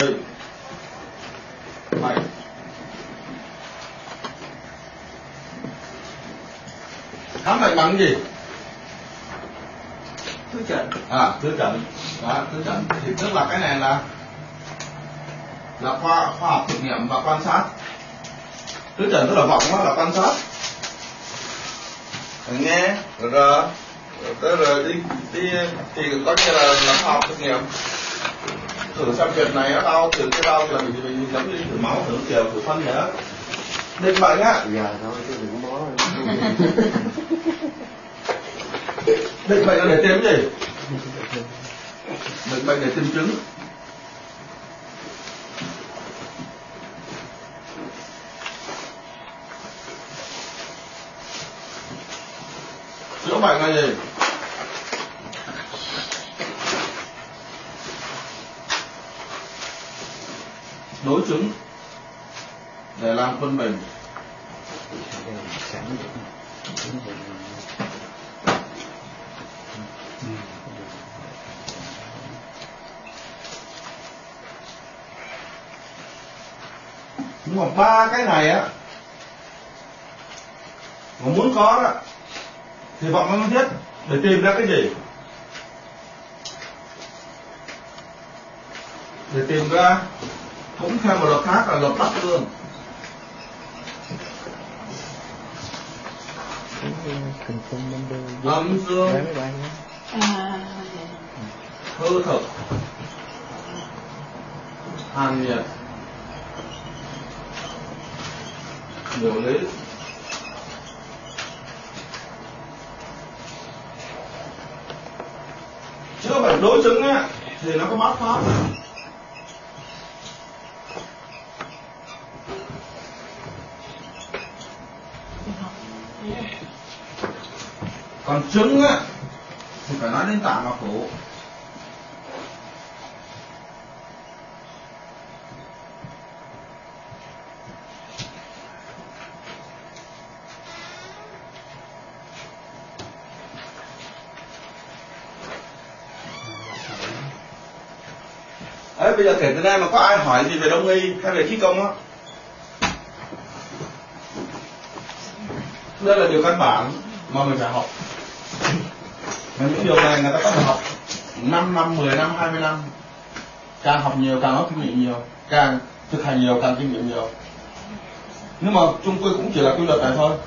định bệnh. Khám bệnh bằng cái gì? Thứ trận. Thứ trận. Đó, thứ trận thì tức là cái này là khoa học thực nghiệm và quan sát. Thứ trận tức là vọng, đó là quan sát. Rồi nghe rồi đi thì có nghĩa là khoa học thực nghiệm. Thử xem việc này nó đau, thử cái đau là mình giống như thử máu, thử chiều, thử phân vậy đó. Định bệnh á. Giờ thôi chứ đừng có bó. Định bệnh là để tiêm gì? Định bệnh để tiêm chứng. Chữa bệnh là gì? Đối chứng để làm phân bình. Nhưng mà ba cái này á mà muốn có đó thì vọng nó thiết để tìm ra cái gì? Để tìm ra cũng theo một luật khác là luật Bắc Dương. Âm dương hư thực hàn nhiệt điều lý. Chữa bệnh đối chứng á thì nó có bát pháp. Còn chứng á thì phải nói đến tạng và phủ. Bây giờ kể từ nay mà có ai hỏi gì về đông y hay về khí công á, đây là điều căn bản mà mình phải học. Mà những điều này người ta có thể học 5 năm, 10 năm, 20 năm. Càng học nhiều càng có kinh nghiệm nhiều, càng thực hành nhiều càng kinh nghiệm nhiều. Nhưng mà chung quy cũng chỉ là quy luật này thôi.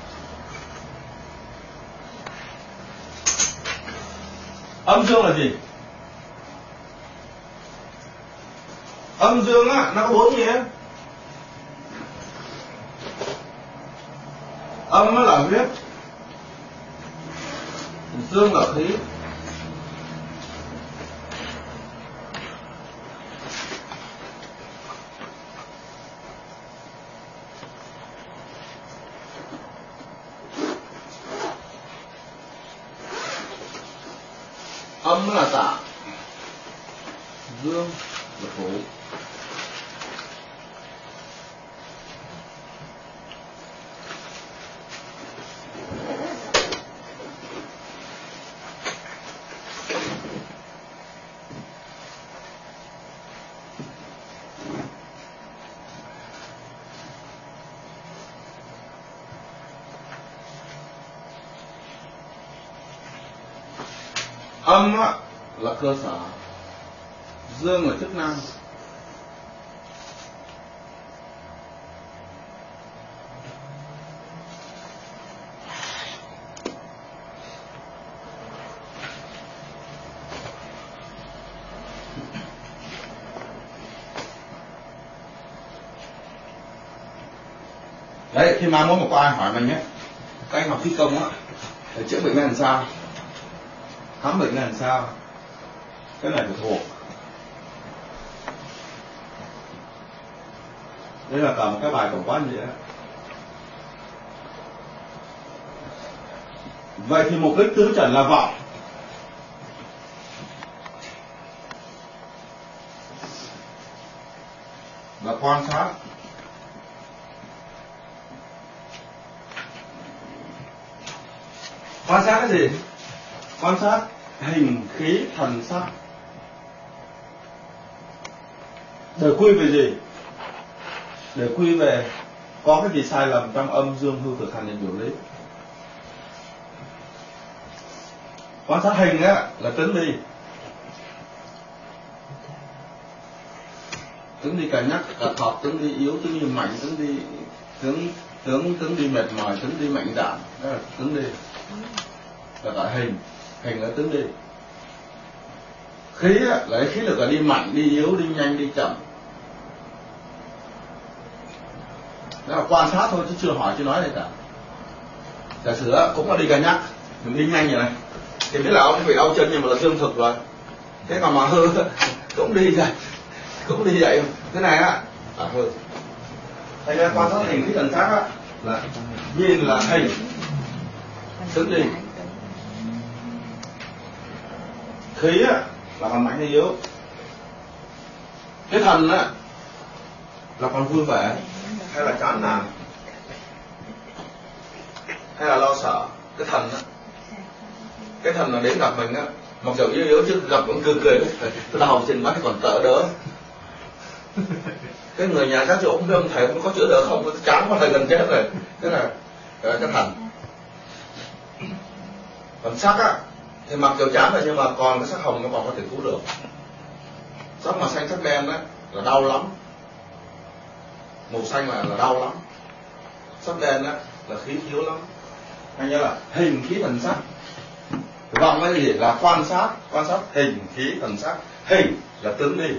Âm dương là gì? Âm dương á, nó có 4 nghĩa. Âm nó là huyết, dương là khí, âm là tạng, dương là phủ. Âm á, là cơ sở, dương là chức năng. Đấy, khi mà mỗi một ai hỏi mình ấy, các anh học khí công á, để chữa bệnh làm sao, khám bệnh làm sao, cái này phải thuộc. Đây là cả một cái bài tổng quát như vậy đó. Vậy thì mục đích tứ trần là vọng. Là quan sát. Quan sát cái gì? Quan sát hình khí thần sắc. Để quy về gì? Để quy về có cái gì sai lầm trong âm dương hư thực hành định biểu lý. Quan sát hình á là tính đi. Tính đi cả nhắc, cả thọt, tính đi yếu, tính đi mạnh, tính đi mệt mỏi, tính đi mạnh dạn, đó là tính đi. Là gọi hình là tính đi. Khí á, lấy khí lực là đi mạnh, đi yếu, đi nhanh, đi chậm. Đó là quan sát thôi chứ chưa hỏi, chưa nói gì cả. Giả sử cũng là đi cả nhắc, mình đi nhanh như này, thì biết là ông bị đau chân nhưng mà là dương thực rồi. Thế còn mà hư cũng đi vậy, thế này á, hư. Thành ra quan sát hình khí thần sắc á, là nhìn là hình, tính đi. Khí á là còn mạnh hay yếu. Cái thần á là còn vui vẻ hay là chán nản hay là lo sợ. Cái thần là đến gặp mình á, mặc dù yếu chứ gặp cũng cười tôi đau trên mắt còn tợ đỡ. Cái người nhà các chỗ không biết ông thầy không có chữa đỡ không, tôi chán quá, thầy gần chết rồi. Thế là cái thần. Còn sắc á thì mặc dù chán rồi nhưng mà còn cái sắc hồng nó còn có thể cứu được. Sắc mà xanh sắc đen á là đau lắm, màu xanh là đau lắm, sắc đen á là khí thiếu lắm. Anh nhớ là hình khí thần sắc. Vọng cái gì là quan sát hình khí thần sắc. Hình là tướng đi,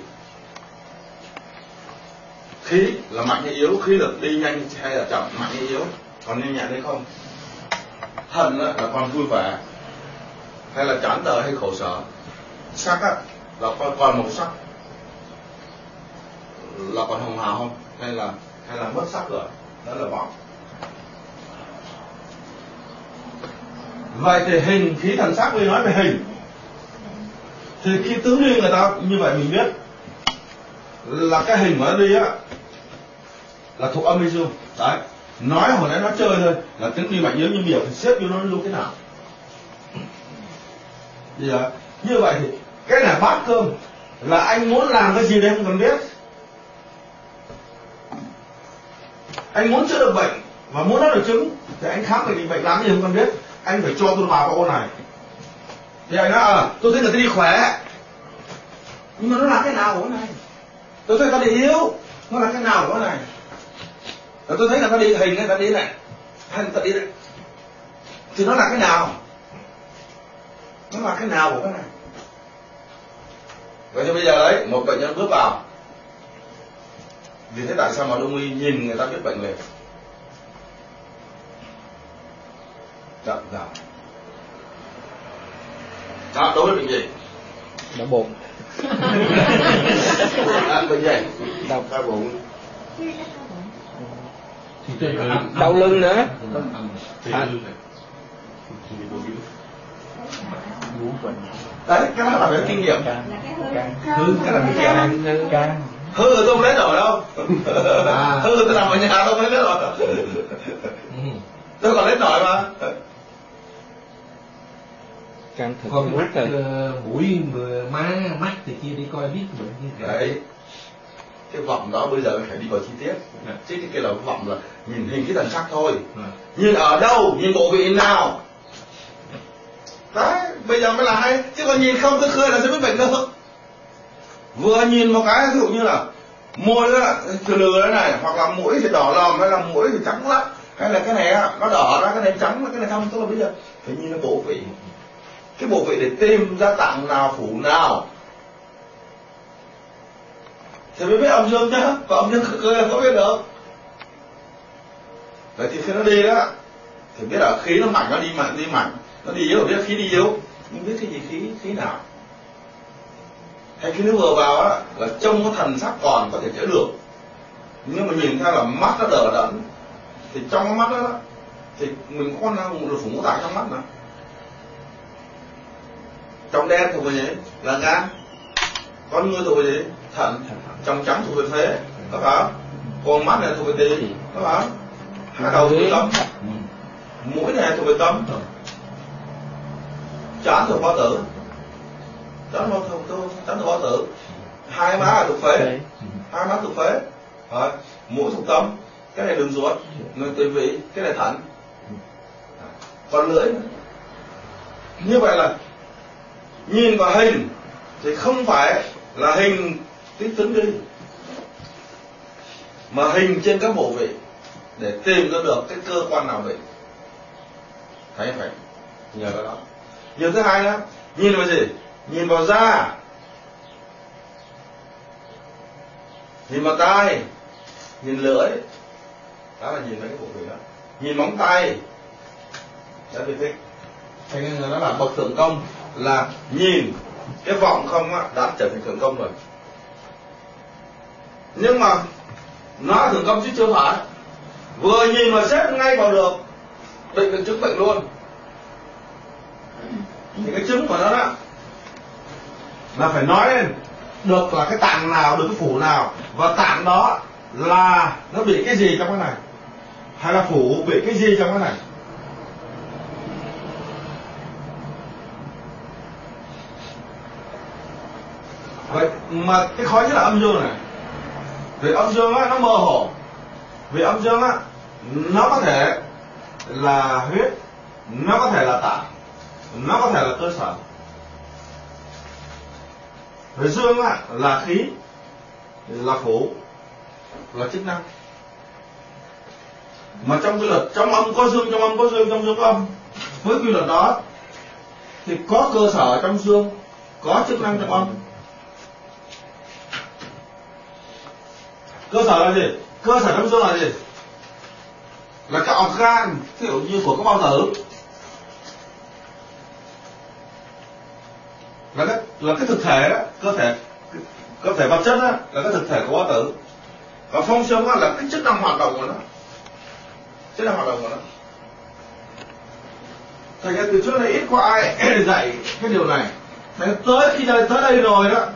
khí là mạnh hay yếu, khí lực đi nhanh hay là chậm, mạnh hay yếu, còn nhanh nhẹn hay không. Thần á là còn vui vẻ hay là chán tờ hay khổ sở. Sắc á là còn màu sắc, là còn hồng hào không hay là mất sắc rồi, đó là vọng. Vậy thì hình khí thần sắc, mới nói về hình thì khi tướng đi người ta như vậy mình biết là cái hình của nó đi á là thuộc âm hay dương. Đấy, nói hồi nãy nó chơi thôi là tướng đi mạnh yếu, nhưng biểu thì xếp vô nó luôn thế nào. Bây giờ như vậy thì cái này bát cơm là anh muốn làm cái gì đấy không cần biết. Anh muốn chữa được bệnh và muốn nó được chứng thì anh khám bệnh bệnh làm gì không cần biết. Anh phải cho tôi vào cái ô này thì anh nói tôi thấy người ta đi khỏe nhưng mà nó là cái nào của cái này. Tôi thấy người ta đi yếu, nó là cái nào của cái này. Rồi tôi thấy người ta đi hình, người ta đi này hay người ta đi này thì nó là cái nào, nó là cái nào của cái này. Vậy thì bây giờ đấy, một bệnh nhân bước vào, vì thế tại sao mà đông y nhìn người ta biết bệnh liền. Chậm rãi. Đó, đối với bệnh gì? Đau bụng. Bệnh gì? Đau bụng. Đau lưng nữa. Đấy, cái đó là về kinh nghiệm. Hư, cái là kinh nghiệm. Hư tôi không lấy nổi đâu. Hư tôi nằm ở nhà tôi không lấy nổi. Tôi còn lấy nổi mà. Can thực con mắt mũi má mắt thì kia đi coi biết bệnh như thế. Đấy, cái vọng đó bây giờ phải đi vào chi tiết. Chứ cái kia là vọng là nhìn hình cái thần sắc thôi. Nhìn ở đâu, nhìn bộ vị nào. Đấy, bây giờ mới là hay. Chứ còn nhìn không cứ khơi là sẽ biết bệnh đâu. Vừa nhìn một cái ví dụ như là môi đó từ lừa thế này, hoặc là mũi thì đỏ lòm, hay là mũi thì trắng lắm, hay là cái này nó đỏ ra, cái này trắng, cái này không. Tức là bây giờ phải nhìn cái bộ vị, cái bộ vị để tìm ra tạng nào phủ nào thì mới biết âm dương chứ. Còn âm dương khơi là có biết được. Vậy thì khi nó đi đó thì biết là khí nó mạnh, nó đi mạnh, nó đi yếu, biết khí đi yếu, nhưng biết cái gì khí nào. Hay khi nó vừa vào á là trông có thần sắc còn có thể chữa được, nhưng mà nhìn theo là mắt nó đờ đẫn thì trong cái mắt đó thì mình có năng được phủ ngũ tạng trong mắt mà. Trong đen thuộc về gì? Là gan. Con ngươi thuộc về gì? Thận. Trong trắng thuộc về phế, có phải không? Còn mắt này thuộc về tỳ, có phải không? Hai đầu thuộc về tâm. Mũi này thuộc về tâm. Trán thuộc bao tử. Trán thuộc bao tử. Hai má là thuộc phế. hai mắt thuộc phế, mũi thuộc tâm, cái này đường ruột, người tùy vị, cái này thận, còn lưỡi nữa. Như vậy là nhìn vào hình thì không phải là hình cái tướng đi, mà hình trên các bộ vị để tìm ra được cái cơ quan nào bị. Thấy phải nhờ cái đó. Điều thứ hai đó, nhìn vào gì? Nhìn vào da, nhìn vào tai, nhìn lưỡi, đó là nhìn mấy cái bộ vị đó. Nhìn móng tay, đó thì thích. Thế nên người nói là bậc thượng công là nhìn cái vọng không á, đã trở thành thượng công rồi. Nhưng mà nó là thượng công chứ chưa phải. Vừa nhìn mà xếp ngay vào được định được chứng bệnh luôn. Thì cái chứng của nó đó là phải nói lên được là cái tạng nào, được cái phủ nào, và tạng đó là nó bị cái gì trong cái này, hay là phủ bị cái gì trong cái này. Vậy mà cái khó nhất là âm dương này. Vì âm dương á, nó mơ hồ. Vì âm dương á, nó có thể là huyết, nó có thể là tạng, nó có thể là cơ sở. Về dương á, là khí, là phủ, là chức năng. Mà trong quy luật, trong âm có dương, trong âm có dương, trong dương có âm. Với quy luật đó thì có cơ sở trong dương, có chức năng trong âm. Cơ sở là gì? Cơ sở trong dương là gì? Là cái organ, ví dụ như của các bao tử, là cái thực thể đó, cơ thể vật chất đó, là cái thực thể của bao tử. Và phong xương đó là cái chức năng hoạt động của nó, chức năng hoạt động của nó. Thành ra từ trước đây ít có ai dạy cái điều này. Thành tới khi tới đây rồi đó,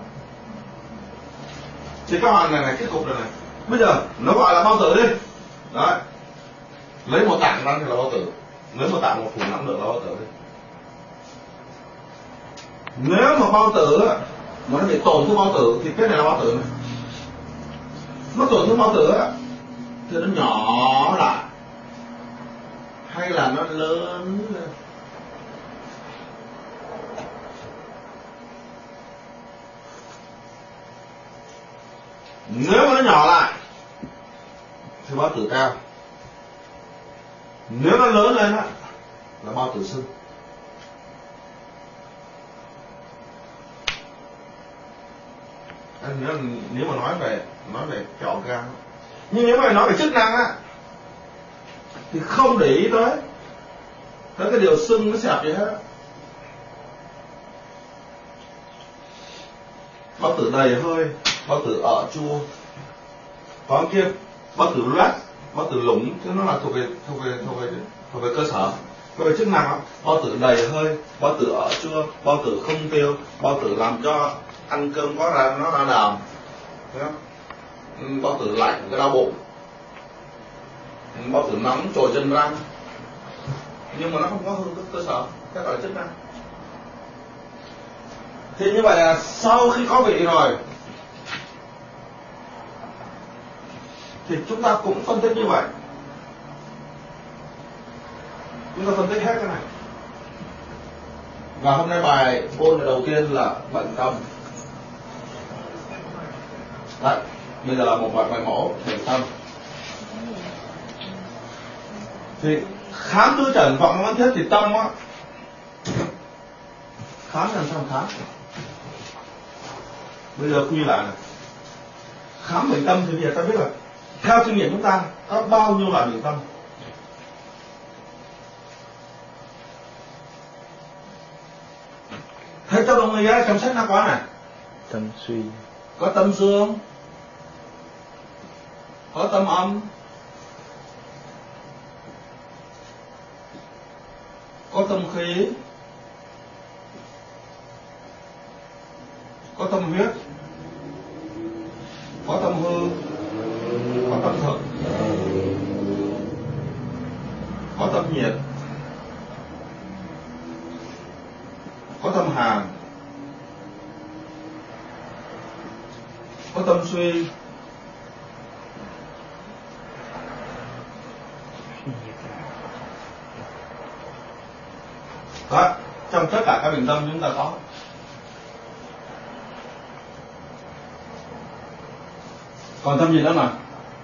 thì các bạn này, cái cục này, bây giờ nó gọi là bao tử đi. Đấy, lấy một tạng ra thì là bao tử, lấy một tạng một phủ nắm được là bao tử đi. Nếu mà bao tử mà nó bị tổn thương bao tử thì cái này là bao tử này. Nó tổn thương bao tử thì nó nhỏ lại hay là nó lớn lên. Nếu mà nó nhỏ lại thì bao tử cao. Nếu nó lớn lên là bao tử sưng. Nếu mà nói về cái organ, nhưng nếu mà nói về chức năng thì không để ý tới cái điều sưng nó xẹp gì hết. Bao tử đầy hơi, bao tử ở chua, có kia bao tử loét, bao tử lủng, chứ nó là thuộc về cơ sở. Về chức năng bao tử đầy hơi, bao tử ở chua, bao tử không tiêu, bao tử làm cho ăn cơm có ra nó ra đàm, bao tử lạnh cái đau bụng, bao tử nóng trồi chân răng, nhưng mà nó không có hương cơ sở, cái gọi là chức năng. Thì như vậy là sau khi có vị rồi thì chúng ta cũng phân tích như vậy. Chúng ta phân tích hết cái này. Và hôm nay bài ôn đầu tiên là bệnh tâm. Đấy, bây giờ là một bài mẫu bệnh tâm. Thì khám tư trần vọng văn thiết thì tâm khám làm sao khám. Bây giờ quy lại này, khám bệnh tâm thì bây giờ ta biết là theo kinh nghiệm chúng ta có bao nhiêu loại bệnh tâm. Thấy trong đồng người trong sách nó có này, tâm suy, có tâm dương, có tâm âm, có tâm khí, có tâm huyết, có tâm hư, có tâm thực, có tâm nhiệt, có tâm hàn, có tâm suy. Đó, trong tất cả các bình tâm chúng ta có. Còn tâm gì nữa mà?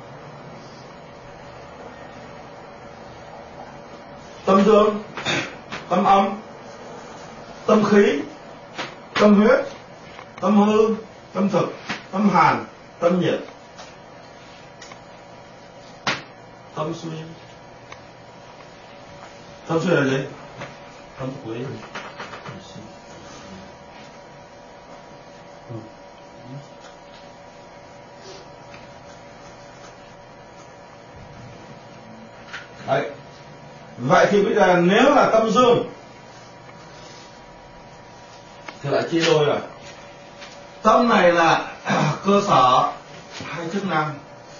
Tâm dương, tâm âm, tâm khí, tâm huyết, tâm hư, tâm thực, tâm hàn, tâm nhiệt, tâm suy. Tâm suy là gì? Tâm quý. Đấy. Vậy thì bây giờ nếu là tâm dương thì lại chia đôi rồi. Tâm này là cơ sở hay chức năng?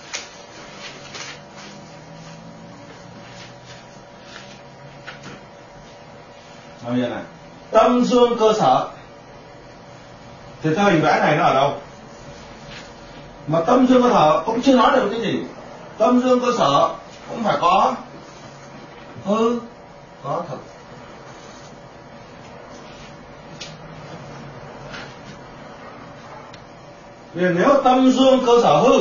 Bây giờ này, tâm dương cơ sở thì theo hình vẽ này nó ở đâu? Mà tâm dương cơ sở cũng chưa nói được cái gì. Tâm dương cơ sở cũng phải có hư, có thực. Vì nếu tâm dương cơ sở hư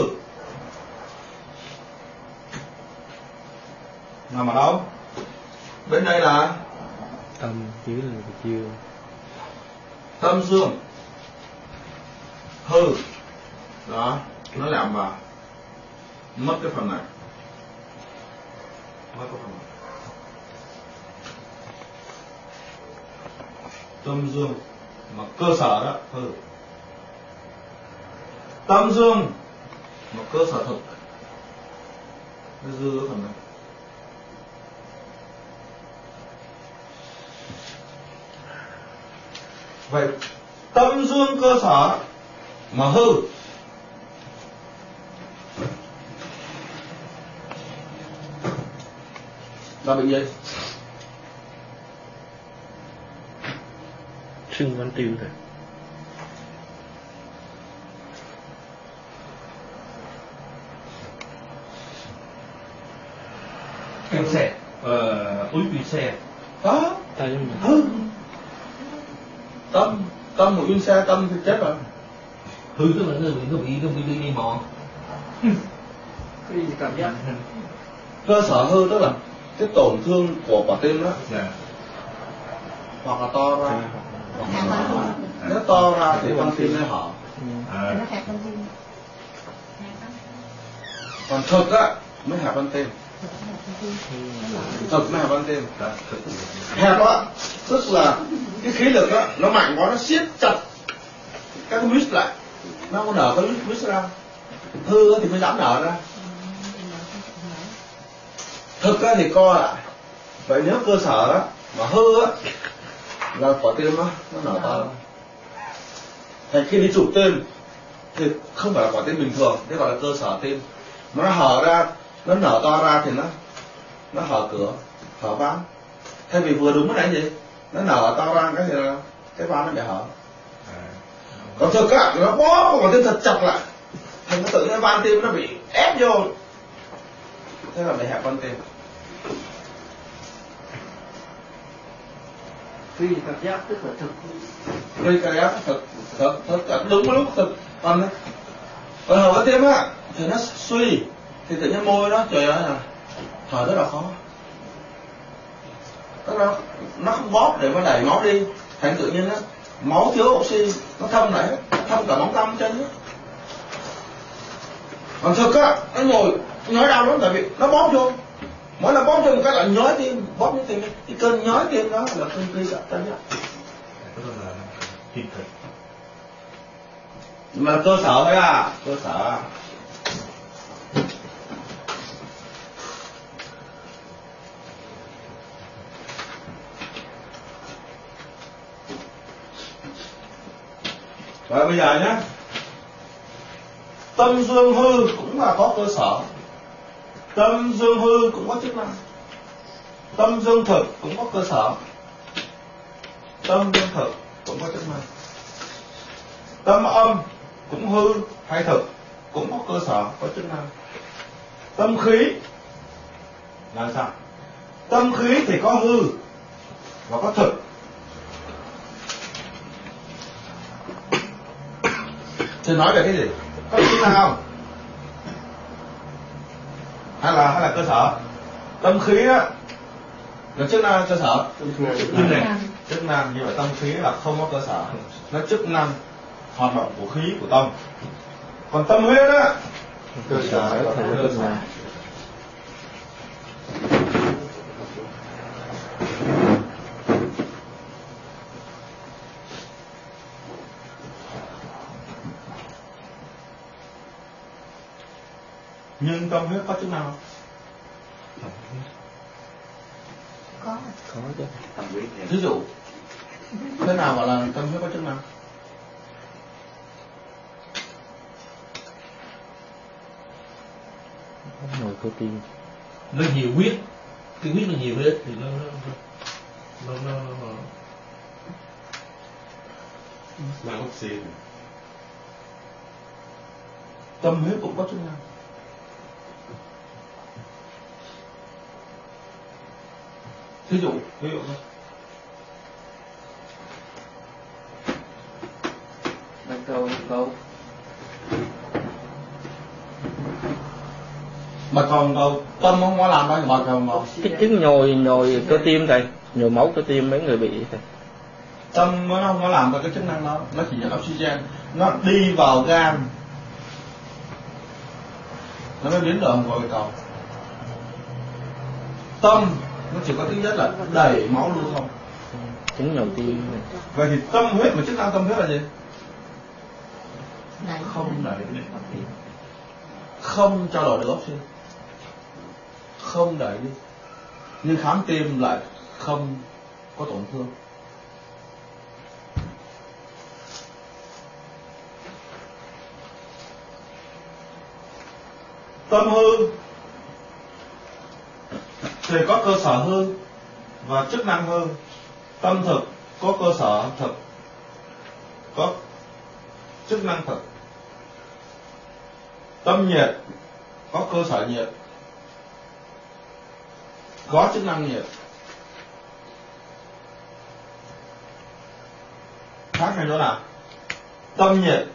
nằm ở đâu? Bên đây là tâm, dưới là dương. Tâm dương hư đó, nó làm vào mất cái phần này, mất cái phần này. Tâm dương mà cơ sở đó hư, tâm dương mà cơ sở thực nó dư cái phần này. Vậy tâm dương cơ sở mà hư là bệnh gì? Sưng văn tiêu rồi. Em xe úi bị xe Đó, Tay hư. Tâm một xe tâm thì chết rồi. hư tức là nó bị đi mòn. cái gì cảm giác Cơ sở hư tức là cái tổn thương của quả tim đó, Dạ. hoặc là to ra. Nếu to ra thì con tim nó hở. À, Nó hẹp con tim. Còn thực á mới hẹp con tim. Thực mới hẹp con tim. đó, thực. Hẹp á tức là cái khí lực á nó mạnh quá, nó siết chặt các cái mít lại, nó không có nở cái mít ra. Hư thì mới dám nở ra. Thực á thì co lại. Vậy nếu cơ sở á mà hư á là quả tim nó nở to. Thành khi đi chụp tim thì không phải là quả tim bình thường, thế gọi là cơ sở tim. Mà nó hở ra, nó nở to ra thì nó hở cửa, hở van. Thay vì vừa đúng cái này gì, nó nở to ra cái thì là cái van nó bị hở. Còn thực á, nó bó quả tim thật chặt lại, thành nó tự nhiên van tim nó bị ép vô, thế là bị hẹp van tim. phi cảm giác tức là thực. Đây cái đó thực đúng lúc thực còn hở van tim á thì nó suy, thì tự nhiên môi nó trời ơi là thở rất là khó. Tức là nó không bóp để mà đẩy máu đi, thành tự nhiên nó máu thiếu oxy, nó thâm lại, thâm cả móng tay chân nữa. Còn thực á, nó ngồi nhói đau lắm, tại vì nó bóp vô, mỗi lần bóp vô một cái là nhói tim, bóp như tim, cái cơn nhói tim đó là cơn gây dạ chân nhất. Đó là tim thực. Nhưng mà cơ sở thôi à, cơ sở. Rồi bây giờ nhé, tâm dương hư cũng là có cơ sở, tâm dương hư cũng có chức năng, tâm dương thực cũng có cơ sở, tâm dương thực cũng có chức năng, tâm âm cũng hư hay thực cũng có cơ sở, có chức năng. Tâm khí là sao? Tâm khí thì có hư và có thực. Thì nói về cái gì? Có chức năng không? Hay là cơ sở? Tâm khí á là chức năng cơ sở. Chức năng, như vậy tâm khí là không có cơ sở, nó chức năng hoạt động của khí của tâm. Còn tâm huyết á cơ sở là cơ sở. Nhưng tâm huyết có chức năng không? Có chứ. Ví dụ thế nào gọi là tâm huyết có chức năng? Ngồi cơ tim. Nó nhiều huyết, cái huyết nó nhiều hết thì nó oxy. Tâm huyết cũng có chức năng. Ví dụ thôi. Bạch cầu. Mà còn tâm không có làm đâu, mà còn Cái chứng nhồi cơ tim thầy, nhồi máu cơ tim mấy người bị thầy. tâm nó không có làm được cái chức năng đó, nó chỉ nhận oxygen, nó đi vào gan nó mới biến đổi gọi cầu. Tâm nó chỉ có tính chất là đẩy máu lưu thông. Chứng nhồi tim. Vậy thì tâm huyết, mà chức năng tâm huyết là gì? Đấy. Không đẩy, không trao đổi được oxy, không đẩy đi. Nhưng khám tim lại không có tổn thương. Tâm hư thì có cơ sở hư và chức năng hư. Tâm thực có cơ sở thực, có chức năng thực. Tâm nhiệt có cơ sở nhiệt, có chức năng nhiệt. Khác này đó là tâm nhiệt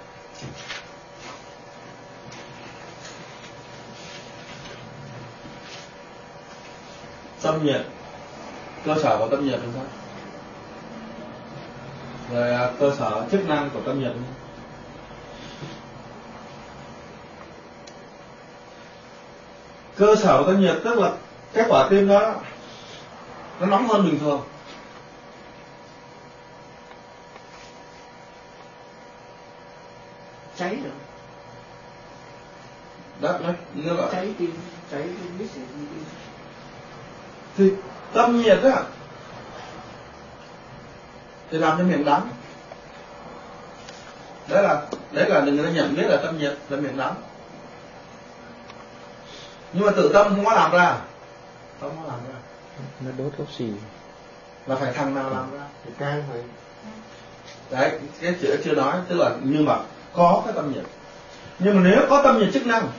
cơ sở của tâm nhiệt là sao? Rồi cơ sở chức năng của tâm nhiệt. Cơ sở của tâm nhiệt tức là cái quả tim đó nó nóng hơn bình thường. Cháy rồi. Đó, nó gọi Cháy tim, cháy biết gì tim. thì tâm nhiệt á thì làm cho miệng đắng. Đấy là đừng có nhận biết là tâm nhiệt là miệng đắng. Nhưng mà tự tâm không có làm ra. Tâm không làm ra. Nó đốt oxy. Là phải thằng nào làm ra? Thì can phải. Đấy, cái chữ chưa nói, tức là nhưng mà có cái tâm nhiệt. Nhưng mà nếu có tâm nhiệt chức năng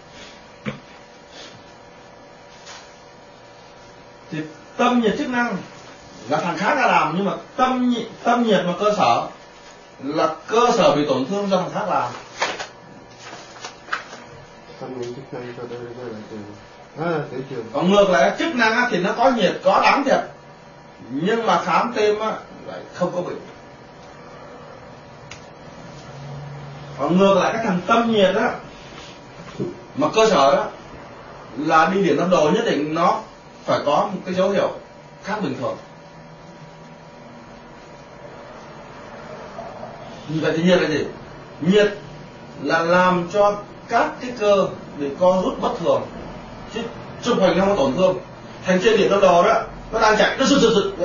thì tâm nhiệt chức năng là thằng khác đã làm, nhưng mà tâm nhiệt mà cơ sở là cơ sở bị tổn thương do thằng khác làm. Tâm nhiệt chức năng cho tôi là từ trường. Còn ngược lại chức năng á, thì nó có nhiệt, có đắng thiệt, nhưng mà khám tim á lại không có bị. Còn ngược lại cái thằng tâm nhiệt á mà cơ sở đó là đi điểm tâm đồ, nhất định nó phải có một cái dấu hiệu khác bình thường. Vậy thì nhiệt là gì? Nhiệt là làm cho các cái cơ bị co rút bất thường, chứ chụp hình không có tổn thương. Thành trên điểm tâm đồ đó nó đang chạy, nó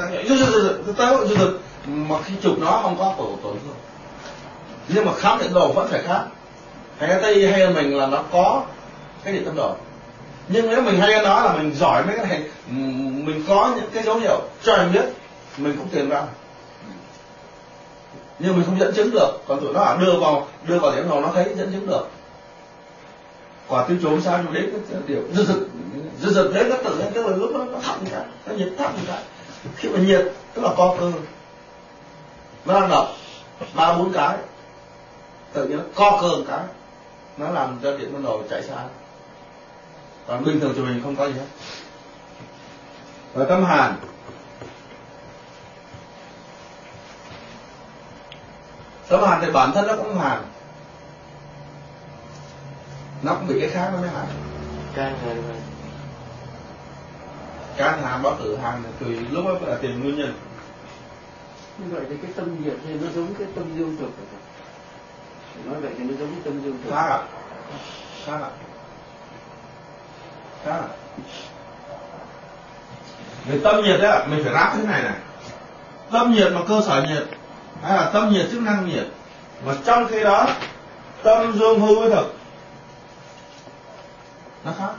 sụt mà khi chụp nó không có tổn thương. Nhưng mà khám điện đồ vẫn phải khác. Hay Tây hay là mình là nó có cái điện tâm đồ. Nhưng nếu mình hay nói là mình giỏi mấy cái này, mình có những cái dấu hiệu cho mình biết, mình cũng tìm ra. nhưng mình không dẫn chứng được. Còn tụi nó bảo đưa vào tiếng Hồng nó thấy dẫn chứng được. Quả tiêu chốn sao nhưng đến cái điểm giật đến nó tự nhiên tức là lúc đó nó thấp như cái, nó nhiệt thấp như cái. Khi mà nhiệt tức là co cơ, nó đang đập 3-4 cái, tự nhiên nó co cơ một cái, nó làm cho điện ban đầu chạy xa. Còn bình thường chụp hình không có gì hết. Rồi tâm hàn, tâm hàn thì bản thân nó cũng hàn, nó cũng bị cái khác nó mới hàn. Can hàn báo tử hàn thì tùy lúc đó phải là tìm nguyên nhân. Như vậy thì cái tâm nhiệt thì nó giống cái tâm dương thực. Nói vậy thì nó giống cái tâm dương thực. Khác ạ. Về tâm nhiệt đấy, mình phải ráp thế này này. Tâm nhiệt mà cơ sở nhiệt, hay là tâm nhiệt chức năng nhiệt. Mà trong khi đó tâm dương hư với thực nó khác.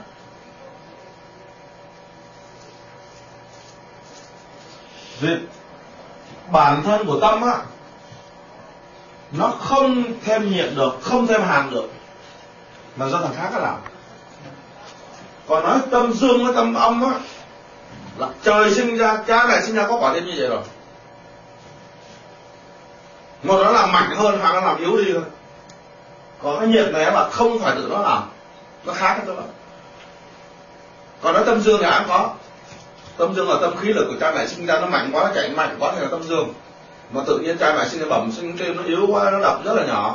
Vì bản thân của tâm á, nó không thêm nhiệt được, không thêm hàn được, là do thằng khác nó làm. Còn nói tâm dương với tâm âm á, là trời sinh ra, cha mẹ sinh ra có quả tim như vậy rồi. Một nó làm mạnh hơn, hoặc nó làm yếu đi thôi. Còn cái nhiệt này là không phải tự nó làm, nó khác cái đó. Còn nói tâm dương thì ai có. Tâm dương là tâm khí lực của cha mẹ sinh ra, nó mạnh quá, nó chạy mạnh quá thì là tâm dương. Mà tự nhiên cha mẹ sinh ra bẩm sinh trên nó yếu quá, nó đập rất là nhỏ,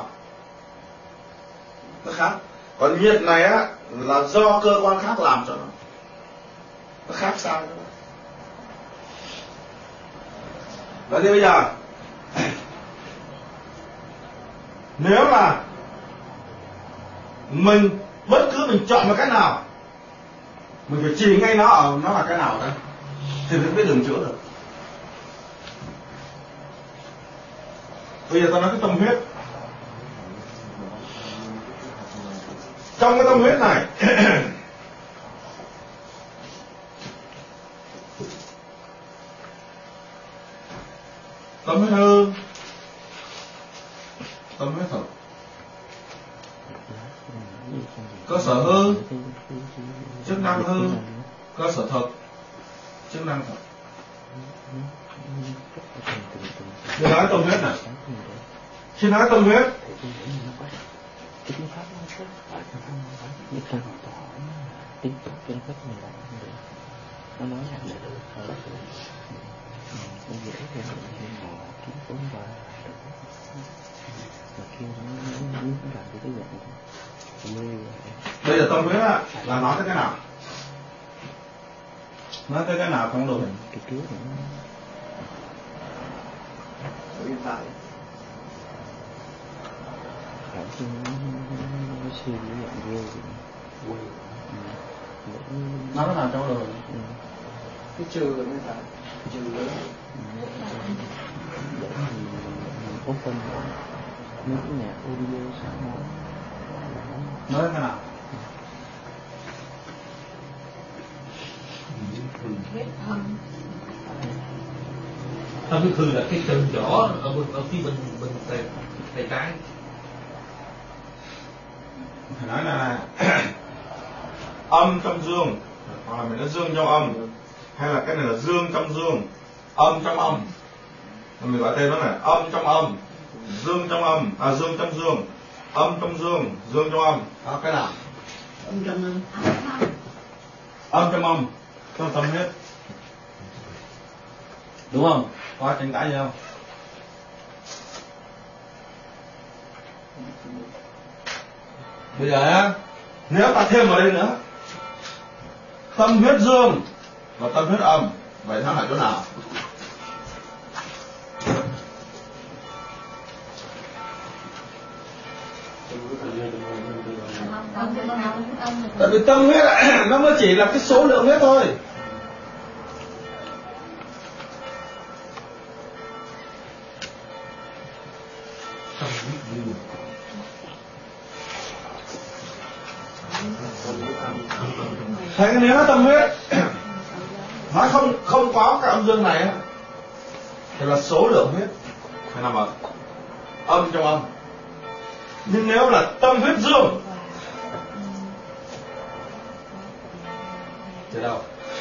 nó khác. Còn nhiệt này á là do cơ quan khác làm cho nó khác sao đó. Vậy thì bây giờ nếu là mình bất cứ mình chọn một cách nào, mình phải chỉ ngay nó là cái nào đây thì mới biết đường chữa được. Bây giờ ta nói cái tâm huyết. Trong cái tâm huyết này tâm huyết hư, tâm huyết thực, cơ sở hư, chức năng hư, cơ sở thực, chức năng thực. Để nói tâm huyết này, khi nói tâm huyết nó nói rằng là được nó dễ thì kiếm tốn và mà khi nó làm cái dạng bây giờ tâm huyết á là nói tới cái nào, nói tới cái nào trong đồ hình cái trước hiện tại cảm xúc nó suy nghĩ dạng ghê nó nào trong đồ hình. cái trừ là hiện tại trừ lớn để mình có phân những cái nhạc audio sáng nói thế nào. Âm huyết hư là cái chân nhỏ ở phía bên tay trái. Phải nói là âm trong dương, hoặc là mình nói dương trong âm, hay là cái này là dương trong dương, âm trong âm. Mình gọi tên nó là âm trong âm, dương trong âm, dương trong dương, âm trong dương, dương trong âm. Đó, cái nào? âm trong âm. Âm trong âm, trong tâm huyết. Đúng không? Có tranh cãi gì không? Bây giờ á, nếu ta thêm vào đây nữa, tâm huyết dương và tâm huyết âm, vậy nó là chỗ nào? Tại vì tâm huyết nó mới chỉ là cái số lượng huyết thôi. Thế nếu nó tâm huyết, nó không có cái âm dương này thì là số lượng huyết phải nằm ở âm trong âm. Nhưng nếu là tâm huyết dương thì đâu?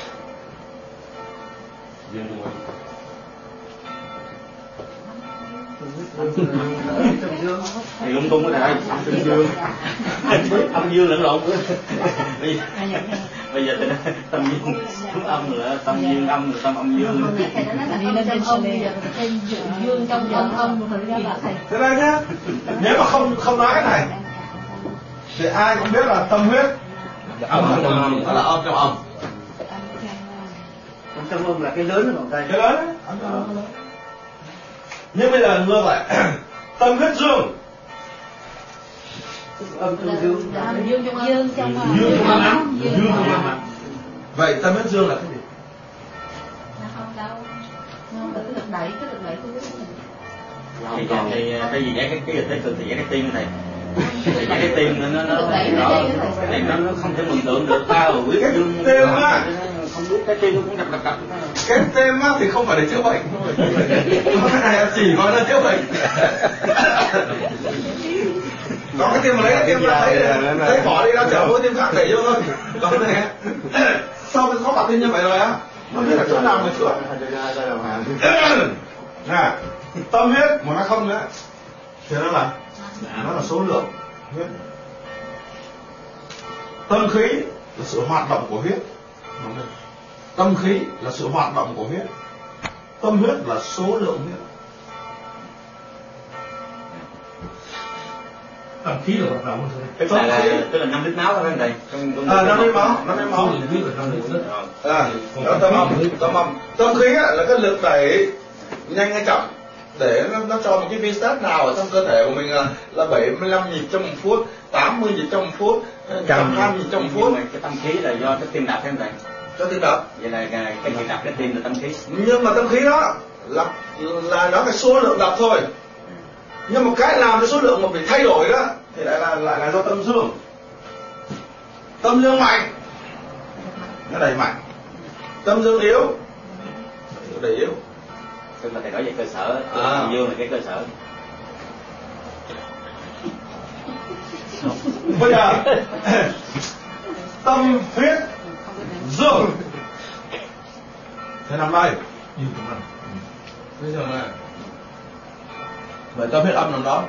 Dương trong âm. Thì lung tung cái này âm dương âm dương lẫn lộn bây giờ tâm dương âm là tâm dương âm là tâm âm dương. Thầy đã nói là âm trong âm, bây giờ thêm dương trong âm thực ra là thầy. Thế đây nhá, nếu mà không nói cái này thì ai cũng biết là tâm huyết âm trong âm, đó là âm trong âm. Âm trong âm là cái lớn của thầy. Cái lớn đấy, âm trong âm lớn. Nhưng bây giờ ngược lại, tâm huyết dương. Âm trong dương. Dương trong âm. Dương trong âm. Dương trong âm. Dương trong âm. Vậy tâm huyết dương là cái gì? Là không đâu. Không, là cái lực đẩy của Thì cái gì nhé, cái tới cường thì nhé cái tim này. Thì cái tim nó cái này nó không thể mường tượng được. Ta biết cái dương tim á, không biết cái tim nó cũng đập. Cái tim á thì không phải để chữa bệnh. Cái này chỉ nói là chữa bệnh. Có cái tim mà lấy cái tim ra thấy bỏ đi ra chở với tim khác để vô thôi. Còn cái này sau khi có bản tin như vậy rồi á, nó biết là chỗ nào mà chữa. Nè, tâm huyết mà nó không nữa thì nó là số lượng huyết. Tâm khí là sự hoạt động của huyết. Tâm khí là sự hoạt động của huyết. Tâm huyết là số lượng huyết. Tâm khí là hoạt động thôi. Cái tâm khí tức là 5 lít máu thôi anh thầy. 5 lít máu. Tâm âm. Tâm khí là cái lực đẩy nhanh hay chậm để nó cho một cái vi stat nào ở trong cơ thể của mình là 75 nhịp trong 1 phút, 80 nhịp trong 1 phút, 120 nhịp trong 1 phút. Cái tâm khí là do cái tim đập em thầy. Cho tim đập. Vậy là cái nhịp đập cái tim là tâm khí. Nhưng mà tâm khí đó là nó cái số lượng đập thôi. Nhưng mà cái làm cái số lượng mà bị thay đổi đó thì lại là do tâm dương. Tâm dương mạnh nó đẩy mạnh. Tâm dương yếu nó đẩy yếu. Tức là thầy nói về cơ sở, tâm dương là cái cơ sở. Bây giờ tâm huyết dương thế nằm đây. Bây giờ này vậy tâm huyết âm nằm đó.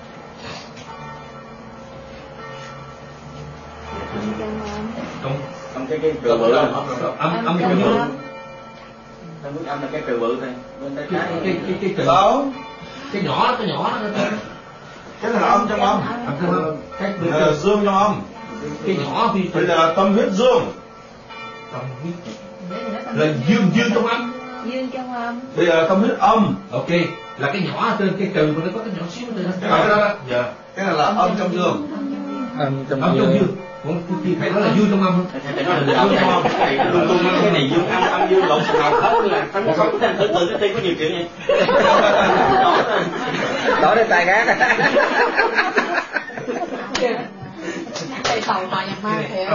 Trong cái trừ bự âm trong dương. Tâm huyết âm là cái trừ bự thôi. Bên tay trái cái đâu? Cái nhỏ đó. Cái này là âm trong âm. Cái này là dương trong âm. Cái nhỏ thì bây giờ tâm huyết dương. Tâm huyết là dương trong âm. Dương trong âm. Bây giờ tâm huyết âm. Ok, là cái nhỏ trên cái trừ mà nó có cái nhỏ xíu nữa. Cái đó. Dạ. Cái này là âm trong dương. Âm trong dương. Thì thầy nói là dương trong âm. Thầy nói là dương trong âm. Thầy lung tung cái này dương âm dương lộn xộn hết là không có từ cái tim có nhiều chuyện vậy. Đó để tài gác. Thầy tàu tòa nhạc ma kìa.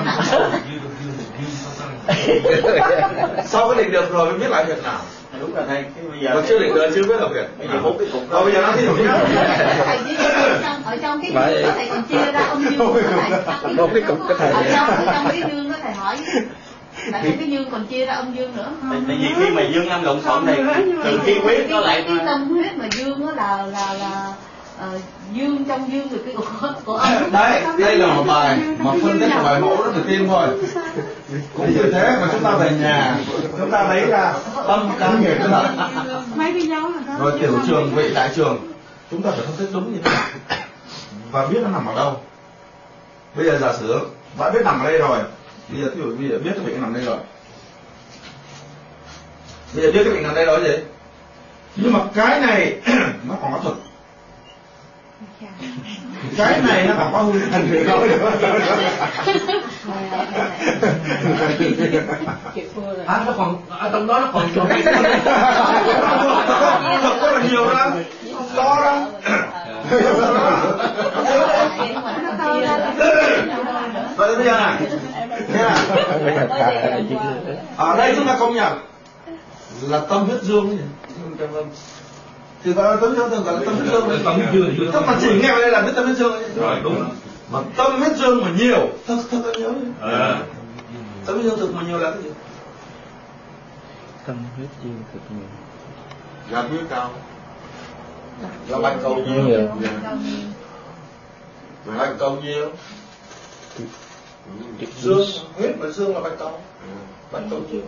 Sau cái định được rồi mới biết lại việc nào. Đúng rồi thầy. Bây giờ mà chưa định được chưa biết là việc. Bây giờ 4 cái cục. Bây giờ nói thí dụ nhá. Thầy chỉ ở trong cái dương đó thầy còn chia ra âm dương của thầy. 4 cái cục của thầy. Ở trong cái dương đó thầy hỏi. Tại vì cái dương còn chia ra âm dương nữa. Tại vì khi mà dương âm lộn xộn thì từ khi huyết nó lại cái tâm huyết mà dương đó là dương trong dương được cái của âm. Đấy, đây là một bài mà phân tích một bài mẫu rất là tiên thôi. Cũng như thế mà chúng ta về nhà chúng ta lấy ra tâm can nghiệp cho mấy cái dấu là rồi tiểu trường vị đại trường chúng ta phải phân tích đúng như thế và biết nó nằm ở đâu. Bây giờ giả sử đã biết nằm ở đây rồi, bây giờ biết cái bệnh nằm đây rồi, bây giờ biết cái bệnh nằm đây rồi gì, nhưng mà cái này nó còn có thực. Cái này nó còn có hư thành thì nói được. Nó còn ở trong đó nó còn thật rất là nhiều đó, to đó. Vậy bây giờ này, ở đây chúng ta công nhận là tâm huyết dương. thì gọi là tâm dương, thường gọi là tâm huyết dương. Tâm huyết dương. Tức mà chỉ nghe đây là biết tâm huyết dương. Rồi đúng. Mà tâm huyết dương mà nhiều, thật là nhớ. Tâm huyết dương thực mà nhiều là cái gì? Tâm huyết dương thực nhiều. Là huyết cao. Là bạch cầu nhiều. Bạch cầu nhiều. Dương, huyết và dương là bạch cầu. Bạch cầu nhiều.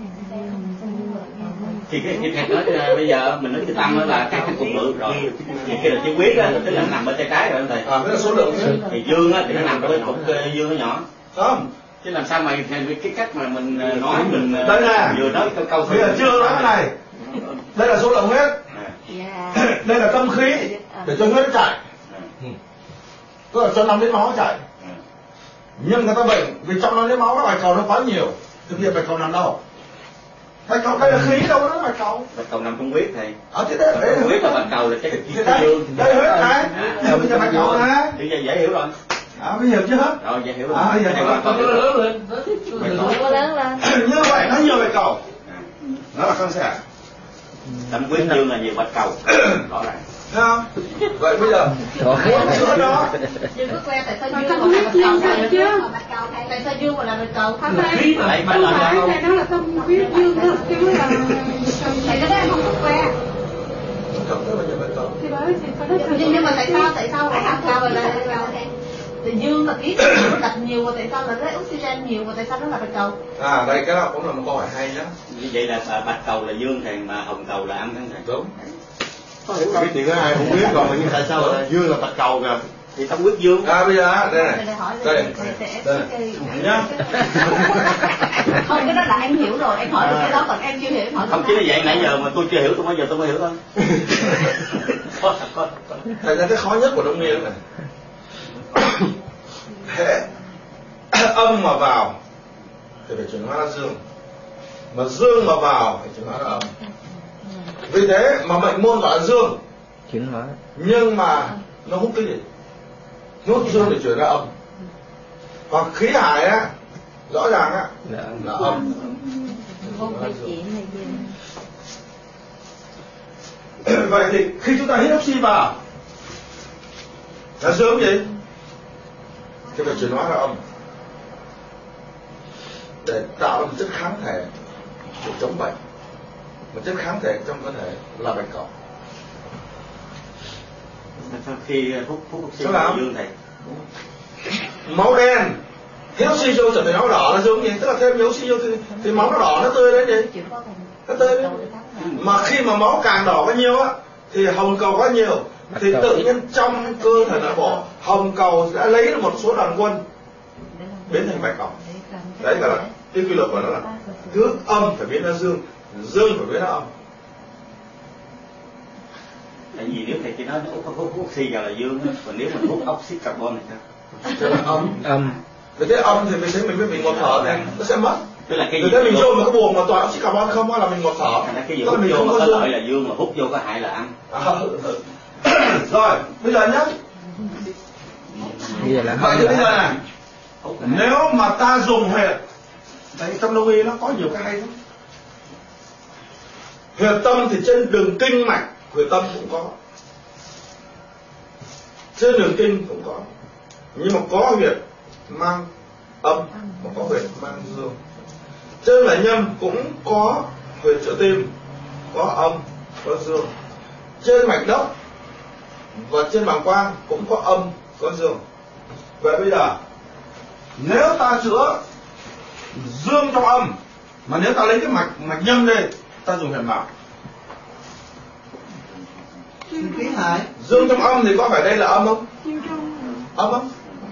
Thì cái nói bây giờ mình nói cái tâm đó là cái cục lượng rồi. Thì cái là chữ quyết á, tức là nằm ở tay trái rồi anh thầy. Cái là số lượng. Thì dương á thì nó nằm ở cái cục dương nó nhỏ. Không. Chứ làm sao mà cái cách mà mình nói mình đây này. vừa nói câu bây giờ chưa nói cái này. Đây là số lượng huyết. Đây là tâm khí để cho huyết nó chạy. Tức là cho năm đến máu chạy. Nhưng người ta bệnh vì trong năm đến máu nó bạch cầu nó quá nhiều. Thực hiện bạch cầu nằm đâu? Bạch cầu đây là khí đâu đó bạch cầu. Bạch cầu nằm trong huyết thầy. Thế đây là huyết là bạch cầu là cái dương. Đây huyết này. Bây giờ bạch cầu này. Bây giờ dễ hiểu rồi. Bây giờ chưa? Rồi dễ hiểu rồi. Bây giờ Bạch cầu nó lớn lên. Nó lớn lên. Như vậy nó nhiều bạch cầu. Nó là căng xẻ. Tâm huyết dương là nhiều bạch cầu. Rõ ràng. Thấy không? Vậy bây giờ muốn chữa đó. Dương có que tại sao dương còn là bạch cầu thầy chứ? Tại sao dương còn là bạch cầu? Không phải thầy đó là tâm huyết dương đó, chứ là thầy cái đó em không có que. Không có bao giờ bạch cầu. Thì bởi thì có đất. Nhưng mà tại sao lại bạch cầu là thì dương là khí nó đập nhiều và tại sao là lấy oxygen nhiều và tại sao nó là bạch cầu? Đây cái đó cũng là một câu hỏi hay nhá. Như vậy là bạch cầu là dương thầy mà hồng cầu là âm thầy. Đúng. Cái chuyện đó ai cũng biết rồi, nhưng tại sao là dương là bạch cầu kìa? Thì tâm huyết dương. Bây giờ đây này. Đây nhá. Không, cái đó là em hiểu rồi, em hỏi được cái đó còn em chưa hiểu em hỏi. Không chỉ là vậy, nãy giờ mà tôi chưa hiểu, tôi bây giờ tôi mới hiểu thôi. Thật ra cái khó nhất của đông y này. Thế âm mà vào thì phải chuyển hóa ra dương, mà dương mà vào phải chuyển hóa ra âm. Vì thế mà mệnh môn gọi là dương, chuyển hóa, nhưng mà nó hút cái gì? Nó hút dương để chuyển ra âm. Hoặc khí hải á, rõ ràng á là âm. Vậy thì khi chúng ta hít oxy vào là dương gì? Thì phải chuyển hóa ra âm để tạo ra một chất kháng thể để chống bệnh. Một chất kháng thể trong cơ thể là bạch cầu. Khi hút oxy vào dương thầy. Máu đen thiếu oxy vô trở thành máu đỏ là dương gì? Tức là thêm nhiều oxy vô thì máu nó đỏ, nó tươi lên gì? Nó tươi lên. Mà khi mà máu càng đỏ bao nhiêu á thì hồng cầu quá nhiều, thì tự nhiên trong cơ thể não bộ hồng cầu đã lấy được một số đoàn quân biến thành bạch cầu. Đấy gọi là cái quy luật của nó là cứ âm phải biến ra dương, dương phải biến ra âm. Tại vì nếu thầy chỉ nói hút oxy vào là dương, còn nếu mình hút oxy carbon thì sao? Tức là âm. Vì thế âm thì mình thấy mình biết mình ngột thở thì nó sẽ mất. Tức là cái gì? Mình vô mà cái buồng mà toàn oxy carbon không là mình ngột thở. Cái gì hút vô mà có lợi là dương, mà hút vô có hại là âm. Rồi, bây giờ nhá. Vậy thì bây giờ này, nếu mà ta dùng huyệt, đấy trong đông y nó có nhiều cái hay lắm. Huyệt tâm thì trên đường kinh mạch huyệt tâm cũng có, trên đường kinh cũng có, nhưng mà có huyệt mang âm, mà có huyệt mang dương. Trên là nhâm cũng có huyệt trợ tim, có âm, có dương. Trên mạch đốc và trên bàng quang cũng có âm, có dương. Vậy bây giờ nếu ta chữa dương trong âm, mà nếu ta lấy cái mạch nhâm đây, ta dùng huyệt mạo. Dương trong âm thì có phải đây là âm không? Âm không?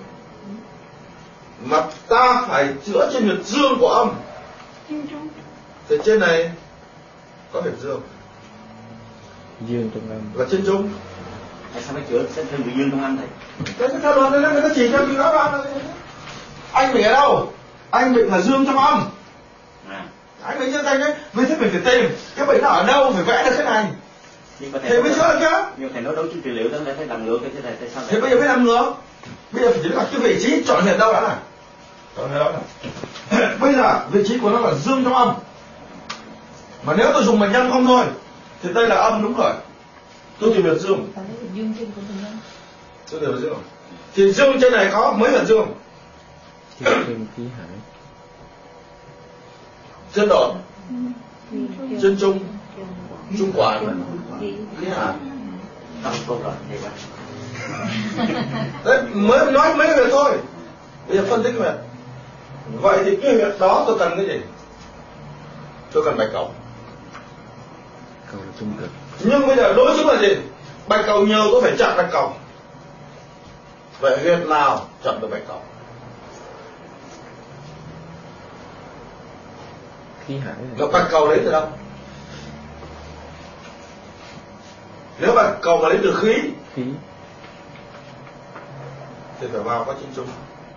Mà ta phải chữa trên huyệt dương của âm. Thì trên này có huyệt dương. Dương trong âm là trên trung. Tại sao phải chữa thêm bị dương trong âm thầy? Cái theo luật này người ta chỉ cho mình đó ra. Anh bị ở đâu? Anh bị là dương trong âm. Anh bị chân thành đấy. Vì thế mình phải tìm cái bệnh nó ở đâu, phải vẽ được cái này. Thì mới chữa được chứ. Nhưng thầy nói đấu trí trị liệu đó phải làm ngược cái này, tại sao? Thì bây giờ phải làm ngược. Bây giờ phải chỉ là cái vị trí chọn huyệt đâu đã này. Chọn huyệt đâu này. Bây giờ vị trí của nó là dương trong âm. Mà nếu tôi dùng mạch nhân không thôi thì đây là âm đúng rồi. tôi tìm huyệt dương. Phải lấy dương trên của mình không? Tôi tìm huyệt dương. Thì dương trên này có mấy huyệt dương? Kim khí hải. Chân độn, chân trung, trung quản, khí hải. Trong câu rồi thì vậy. Đấy, mới nói mấy huyệt thôi. Bây giờ phân tích huyệt. Vậy thì cái huyệt đó tôi cần cái gì? Tôi cần bạch cầu. Cầu là trung cực. Nhưng bây giờ đối chứng là gì? Bạch cầu nhiều tôi phải chặn bạch cầu. Vậy huyệt nào chặn được bạch cầu? Khí hải. Là bạch cầu lấy từ đâu? Nếu bạch cầu mà lấy từ khí Khí. thì phải vào có chân trung.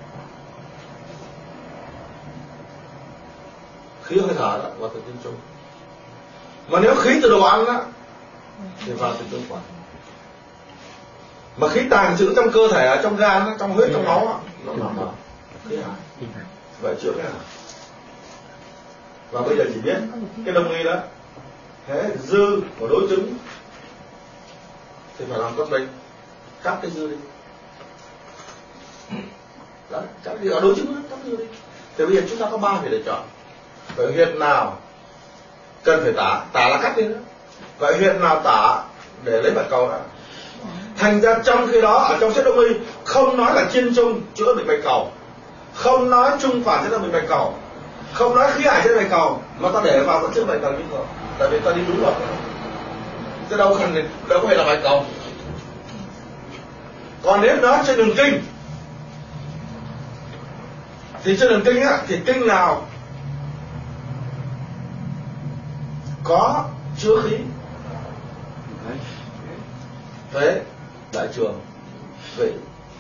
Khí hơi thở đó vào từ chân trung. Mà nếu khí từ đồ ăn á thì vào từ trung quản. Mà khí tàng trữ trong cơ thể, ở trong gan, trong huyết, trong máu á, nó nằm ở khí hải. Vậy chữa cái nào? Và bây giờ chỉ biết cái đông y đó, thế dư của đối chứng thì phải làm con mình cắt cái dư đi. Đó, cắt đi ở đối chứng đó, cắt dư đi. Thì bây giờ chúng ta có 3 phải lựa chọn. Vậy huyệt nào cần phải tả là cắt đi nữa. Vậy huyệt nào tả để lấy bạch cầu đó. Thành ra trong khi đó ở trong sách đông y không nói là chiên trung chữa bị bạch cầu, không nói trung quản sẽ là bị bạch cầu, không nói khí hải sẽ bạch cầu, mà ta để vào vẫn chữa bạch cầu như thường. Tại vì ta đi đúng luật, chứ đâu có phải là bạch cầu. Còn nếu nói trên đường kinh thì trên đường kinh á, thì kinh nào có chữa khí? Phế, đại trường, vị.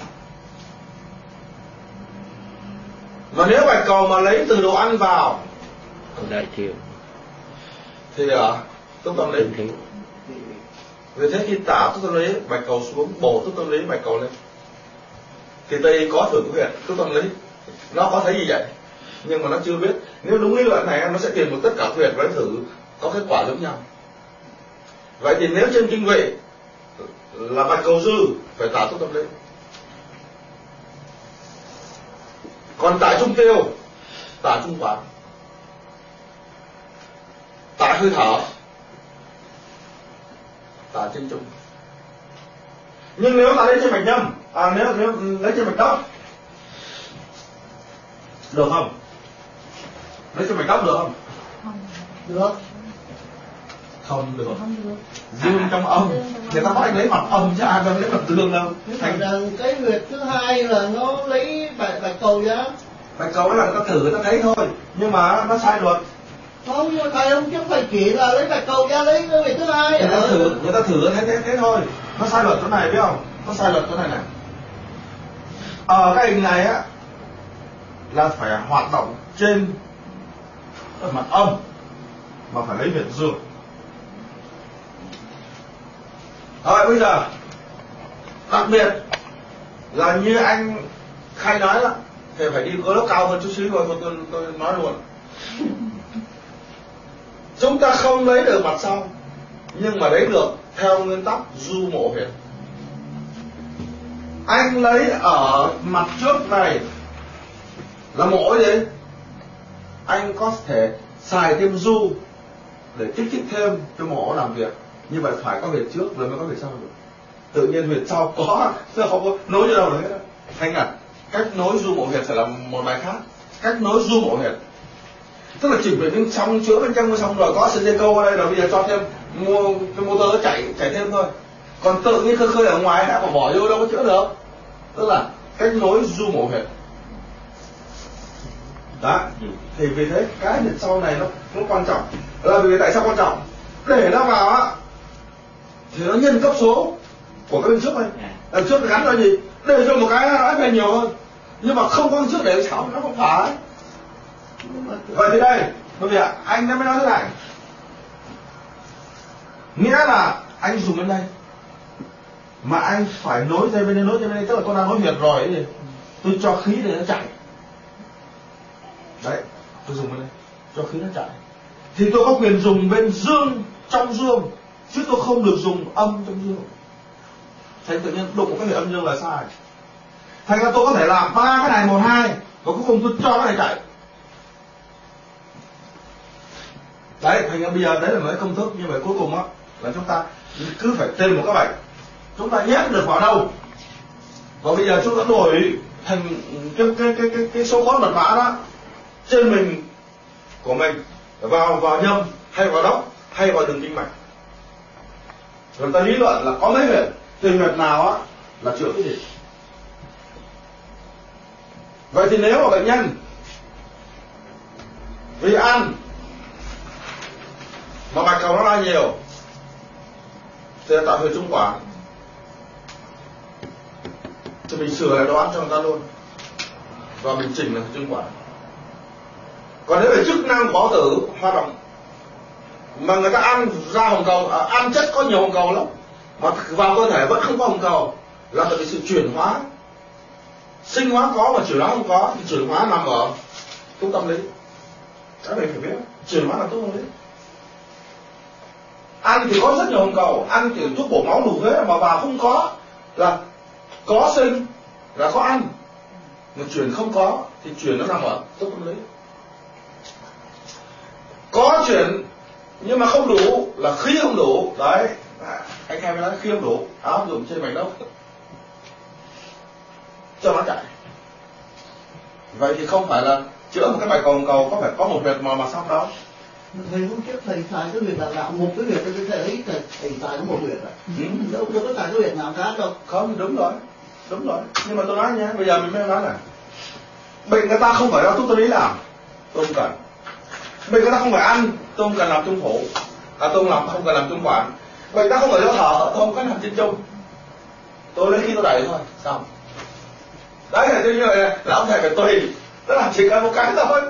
Mà nếu bạch cầu mà lấy từ đồ ăn vào Đại trường. thì túc tâm lý. Vì thế khi tả túc tâm lý bạch cầu xuống, bổ túc tâm lý bạch cầu lên. Thì Tây có thử cái huyệt túc tâm lý, nó có thấy gì vậy? Nhưng mà nó chưa biết. Nếu đúng lý luận này nó sẽ tìm được tất cả huyệt và thử có kết quả giống nhau. Vậy thì nếu trên kinh vị là bạch cầu dư phải tả túc tâm lý. Còn tại trung tiêu tả trung quản, tại hơi thở tả chân trung. Nhưng nếu ta lấy trên mạch nhâm, nếu lấy trên mạch tóc được không? Lấy trên mạch tóc được không? Được. Không được. Dương trong âm. Người ta bắt anh lấy mặt âm chứ ai đâu lấy mặt dương đâu. Thành rằng cái huyệt thứ hai là nó lấy bạch cầu ra. Bạch cầu là người ta thử người ta thấy thôi, nhưng mà nó sai luật. Không, nhưng mà thầy không chứ phải chỉ là lấy bạch cầu ra lấy cái huyệt thứ hai. Người ta thử thế thôi. Nó sai luật chỗ này biết không? Nó sai luật chỗ này này. Ở cái hình này á là phải hoạt động trên mặt âm mà phải lấy huyệt dương. Rồi bây giờ đặc biệt là như anh Khai nói đó, thì phải đi cơ lớp cao hơn chút xíu rồi tôi nói luôn. Chúng ta không lấy được mặt sau, nhưng mà lấy được theo nguyên tắc du mộ huyệt. Anh lấy ở mặt trước này là mộ gì? Anh có thể xài thêm du để kích thích thêm cho mộ làm việc. Như vậy phải có huyệt trước rồi mới có huyệt sau được. Tự nhiên huyệt sau có, chứ không có nối cho đâu được hết. Thành à, cách nối du mộ huyệt sẽ là một bài khác. Cách nối du mộ huyệt tức là chỉnh về bên trong, chữa bên trong xong rồi có sợi dây câu ở đây, rồi bây giờ cho thêm mua cái motor chạy thêm thôi. Còn tự nhiên khơi ở ngoài đã bỏ vô đâu có chữa được. Tức là cách nối du mộ huyệt. Đó, thì vì thế cái huyệt sau này nó quan trọng. Là vì tại sao quan trọng? Để nó vào á thì nó nhân cấp số của cái bên trước này. Đằng trước gắn là gì? Để cho một cái nó về nhiều hơn. Nhưng mà không có trước để cháu nó không phải. Vậy thì đây, bởi vì anh mới nói thế này. Nghĩa là anh dùng bên đây mà anh phải nối dây bên đây, tức là con đang nối huyệt rồi ấy gì. Tôi cho khí để nó chạy. Đấy, tôi dùng bên đây cho khí nó chạy. Thì tôi có quyền dùng bên dương, trong dương chứ tôi không được dùng âm trong dương. Thành tự nhiên đụng một cái hệ âm dương là sai. Thành ra tôi có thể làm 3 cái này 1 2 và cuối cùng tôi cho cái này chạy. Đấy, thành ra bây giờ đấy là một cái công thức. Như vậy cuối cùng á là chúng ta cứ phải tìm một cái bệnh chúng ta nhét được vào đâu. Và bây giờ chúng ta đổi thành cái số khối mật mã đó trên mình của mình vào nhâm hay vào đốc hay vào đường kinh mạch. Người ta lý luận là có mấy huyệt, thì huyệt nào á là chữa cái gì. Vậy thì nếu mà bệnh nhân vì ăn mà bạch cầu nó ra nhiều thì tạo huyệt trung quản, thì mình sửa lại đồ ăn cho người ta luôn và mình chỉnh là trung quản. Còn nếu về chức năng khó tử hoạt động mà người ta ăn ra hồng cầu, ăn chất có nhiều hồng cầu lắm mà vào cơ thể vẫn không có hồng cầu, là tại vì sự chuyển hóa, sinh hóa có mà chuyển hóa không có. Thì chuyển hóa nằm ở trung tâm lý. Các bạn phải biết chuyển hóa là trung tâm lý. Ăn thì có rất nhiều hồng cầu, ăn kiểu thuốc bổ máu đủ thế mà vào không có, là có sinh là có ăn, mà chuyển không có thì chuyển nó nằm ở trung tâm lý. Có chuyển nhưng mà không đủ là khí không đủ. Đấy, anh em nói khí không đủ, áp dụng trên mạch đốc cho nó chạy. Vậy thì không phải là chữa một cái bạch cầu hồng cầu có phải có một huyệt mà xong đâu. Thầy hôm trước thầy xài cái huyệt đạo một cái huyệt, tôi thấy thầy xài có một huyệt đâu có xài cái huyệt nào khác đâu. Không, đúng rồi. Nhưng mà tôi nói nha, bây giờ mình mới nói này, bệnh người ta không phải do thuốc tây y làm, tôi không cần. Bệnh người ta không phải ăn, tôi không cần làm trung phủ, tôi không cần làm trung quản. Bệnh người ta không phải do thở, tôi không cần làm trên trung. Tôi lấy khi tôi đẩy thôi, xong. Đấy là như vậy là ông thầy phải tùy, tức là chỉ cần một cái thôi.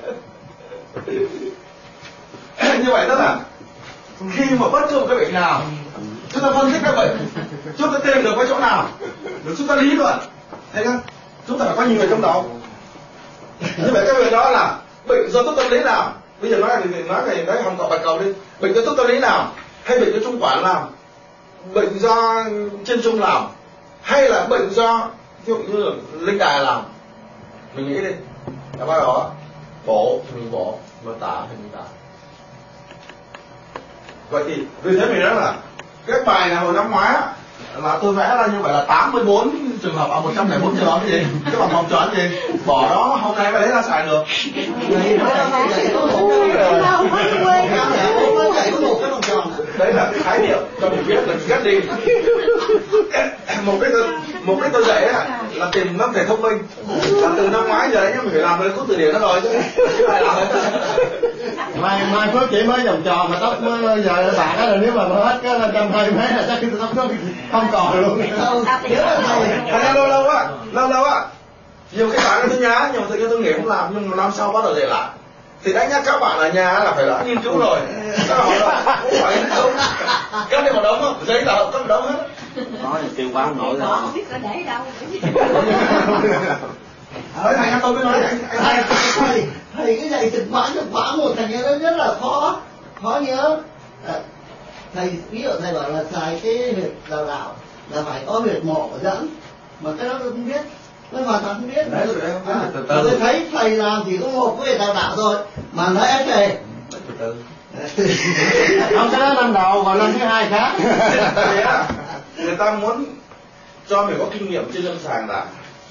Như vậy tức là khi mà bất cứ một cái bệnh nào chúng ta phân tích các bệnh, chúng ta tìm được cái chỗ nào được chúng ta lý luận, thấy không? Chúng ta phải có nhiều người trong đầu. Như vậy cái việc đó là bệnh do thuốc tâm lý làm. Bây giờ nói về đấy hồng cầu bạch cầu đi, bệnh do thuốc tâm lý làm hay bệnh do trung quản làm, bệnh do trên trung làm hay là bệnh do ví dụ như là linh đài làm, mình nghĩ đi. Là bao đó bổ thì mình bổ, mà tả thì mình tả. Vậy thì vì thế mình nói là cái bài này hồi năm ngoái á, là tôi vẽ ra như vậy là 84 trường hợp, 104 trường hợp cái gì, cái bằng vòng tròn gì, bỏ đó hôm nay mới lấy ra xài được. Đấy là cái khái niệm cho mình biết là ghét đi. Mục đích tôi dạy á là tìm năm thể thông minh. Là từ năm ngoái giờ đấy nhá, mình phải làm được thuốc từ điển nó rồi chứ ai làm hết. Mai Phước chỉ mới vòng tròn mà tóc mới giờ bạn á, là nếu mà hết cái 120 mấy là chắc tóc nó không còn luôn. Lâu á nhiều cái bạn tôi nhá, nhưng mà tự nhiên tôi nghĩ không làm, nhưng mà năm sau bắt đầu để lại. Thì đánh nhắc các bạn ở nhà là phải đã nghiên cứu rồi. Các bạn là cũng phải nghiên cứu. Các đi vào đống không? Giấy tờ các vào đống hết. Nói thì tiêu quá nổi rồi. Không biết sẽ để đâu. Thầy tôi mới nói thầy cái dạy thực bản một thành nó rất là khó nhớ. Thầy ví dụ thầy bảo là xài cái huyệt đào đạo là phải có huyệt mổ dẫn, mà cái đó tôi không biết, tôi hoàn toàn không biết. Tôi thấy thầy làm chỉ có một cái huyệt đào đạo thôi mà nói ép thầy. Không, cái đó năm đầu, còn năm thứ hai khác. Người ta muốn cho mình có kinh nghiệm trên lâm sàng đã.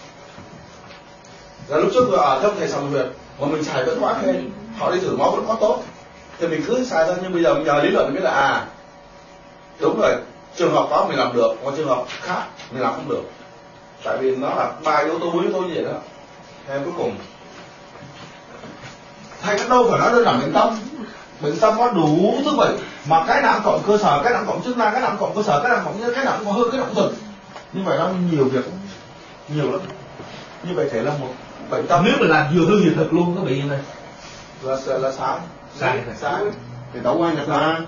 Là lúc trước ở trong thầy sòng huyệt mà mình xài vẫn quá khen, họ đi thử máu vẫn quá tốt, thì mình cứ xài thôi. Nhưng bây giờ mình nhờ lý luận mình biết là đúng rồi, trường hợp đó mình làm được, còn trường hợp khác mình làm không được, tại vì nó là 3 yếu tố gì đó. Em cuối cùng thầy cũng đâu phải nói đơn giản bệnh tâm có đủ thứ bệnh, mà cái nào cộng cơ sở, cái nào cộng chức năng, cái nào cộng cơ sở, cái nào cộng cái nào có hư, cái nào cũng thực. Như vậy nó nhiều việc, nhiều lắm. Như vậy thể là một bệnh tâm. Nếu mình làm vừa hư vừa thực luôn có bị này là sai. Thì đổ qua nhập mà.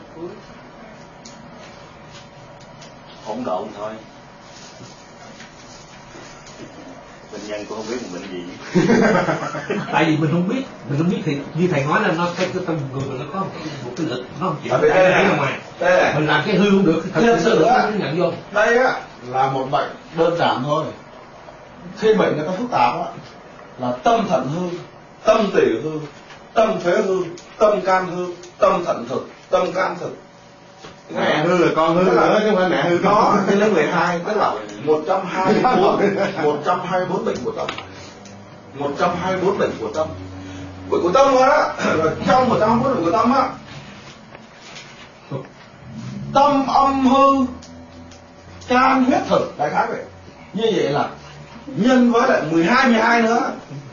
Hỗn độn thôi. bệnh nhân cũng không biết một bệnh gì. Tại vì mình không biết thì như thầy nói là nó cái tâm người nó có một cái lực nó không chịu Ở đây ra ngoài. đây Mình làm cái hư không được, thật sự nó nhận vô. đây á là một bệnh đơn giản thôi. Khi bệnh người ta phức tạp á là tâm thận hư, tâm tủy hư, tâm phế hư, tâm can hư, tâm thận thực, tâm can thực. Mẹ hư là con hư nữa chứ không phải mẹ hư Đó, con. cái lớp 12 tức là 124 bệnh của tâm. 124 bệnh của tâm. Bệnh của tâm á, trong 124 bệnh của tâm á, tâm âm hư, can huyết thực, đại khái vậy. Như vậy là nhân với lại 12 nữa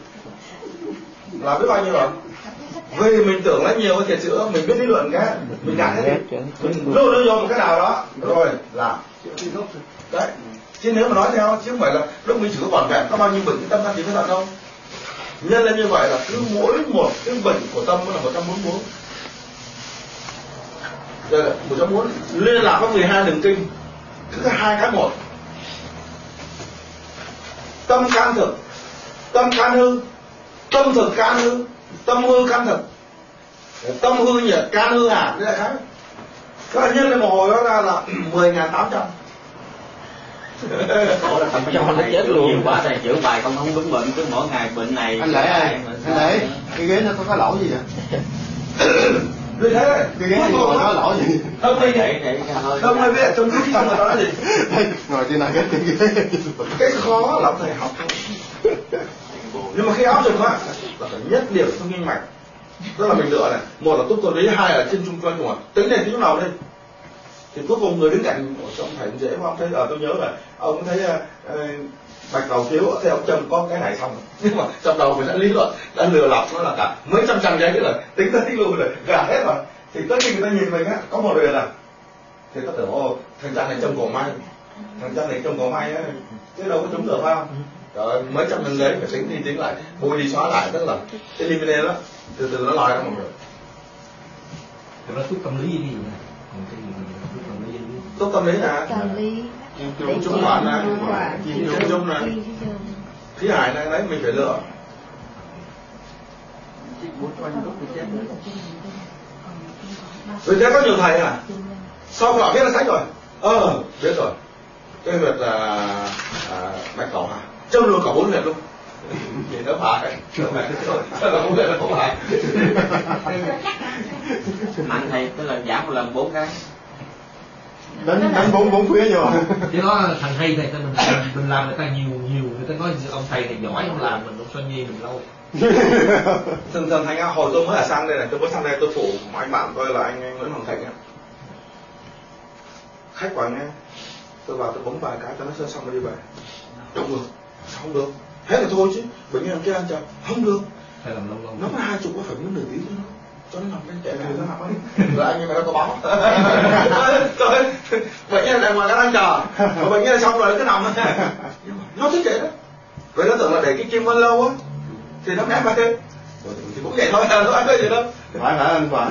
là biết bao nhiêu rồi. Vì mình tưởng là nhiều cái thiệt sữa, mình biết lý luận cái, mình gạt hết, mình lôi nó vô một cái nào đó, rồi làm. Đấy. Chứ nếu mà nói theo, chứ không phải là lúc mình chỉ có vỏn vẹn có bao nhiêu bệnh cái tâm can thiệp thận đâu. Nhân lên như vậy là cứ mỗi một cái bệnh của tâm là 144. Đây là 144 liên lạc với 12 đường kinh, cứ 2 cái một. Tâm can thực, tâm can hư, tâm thực can hư, tâm hư can thực, tâm hư nhiệt can hư hạt, đây là cái. Các nhân lên một hồi đó ra là 10.800. Ủa là cho nó chết luôn. Nhiều quá thầy chữa bài không vững bệnh, cứ mỗi ngày bệnh này. Anh Lễ ơi, anh Lễ, cái ghế nó có lỗi gì vậy? Vì thế đấy, Cái ghế này ngồi có lỗi gì? không ai biết, không ai biết trong cái tâm người ta nói gì. Đây, ngồi trên này cái ghế. Cái khó là thầy học thôi. Nhưng mà khi áp dụng á là phải nhất điểm thông minh mạch. Tức là mình lựa này, một là túc tuần lý, hai là trên trung quan của tính này tính nào đây. Thì cuối cùng người đứng cạnh của ông thầy dễ quá, ông thấy tôi nhớ là ông thấy bạch cầu thiếu thì ông châm có cái này xong. Nhưng mà trong đầu mình đã lý luận, đã lừa lọc nó là cả mấy trăm giấy nữa rồi, tính ra tính luôn rồi, gạt hết rồi. Thì tất khi người ta nhìn mình á, có một điều là thì ta tưởng ô thằng cha này trông cổ may, thằng cha này trông cổ may á, chứ đâu có trúng được phải không? Rồi mấy trăm lần giấy phải tính đi tính lại, bôi đi xóa lại, tức là eliminate đó, từ từ nó lòi ra một người. Nó thuốc tâm lý gì nè, còn cái gì thuốc tâm lý gì? Tốt tâm lý nè, Tâm lý. trung quản nè, trung nè, khí hải này đấy mình phải lựa. Vì thế có nhiều thầy à, sau họ biết là sách rồi, biết rồi. Cái việc là bạch cầu hả, châm luôn cả 4 huyệt luôn. Thì nó phải, là không phải là không phải. Mạnh thầy tức là giảm một lần 4 cái. Đánh bốn phía vô. Chứ đó thằng hay này mình làm người ta nhiều, người ta nói ông thầy này giỏi không làm mình, ông Xuân Nhi mình lâu. Thường thành hồi tôi mới ở sang đây này, tôi mới sang đây tôi phụ một anh bạn tôi là anh Nguyễn Hoàng Thành. Khách vào nghe, tôi vào tôi bấm vài cái cho nó sơ xong rồi đi về. Không được, hết là thôi chứ. Bệnh nhân kia ăn chậm, không được. Phải làm lâu. Nó có 20 có phải nửa tiếng cho nó nằm bên kệ này nó nằm ấy. Rồi anh em mày đâu có báo. Trời, bệnh nhân này ngoài nó đang chờ, mà bệnh nhân xong rồi cứ nằm nó thích vậy đó. Vậy nó tưởng là để cái kim văn lâu á thì nó ép vào thêm. Thì cũng vậy thôi, nó ăn cái gì đâu. Phải anh phải.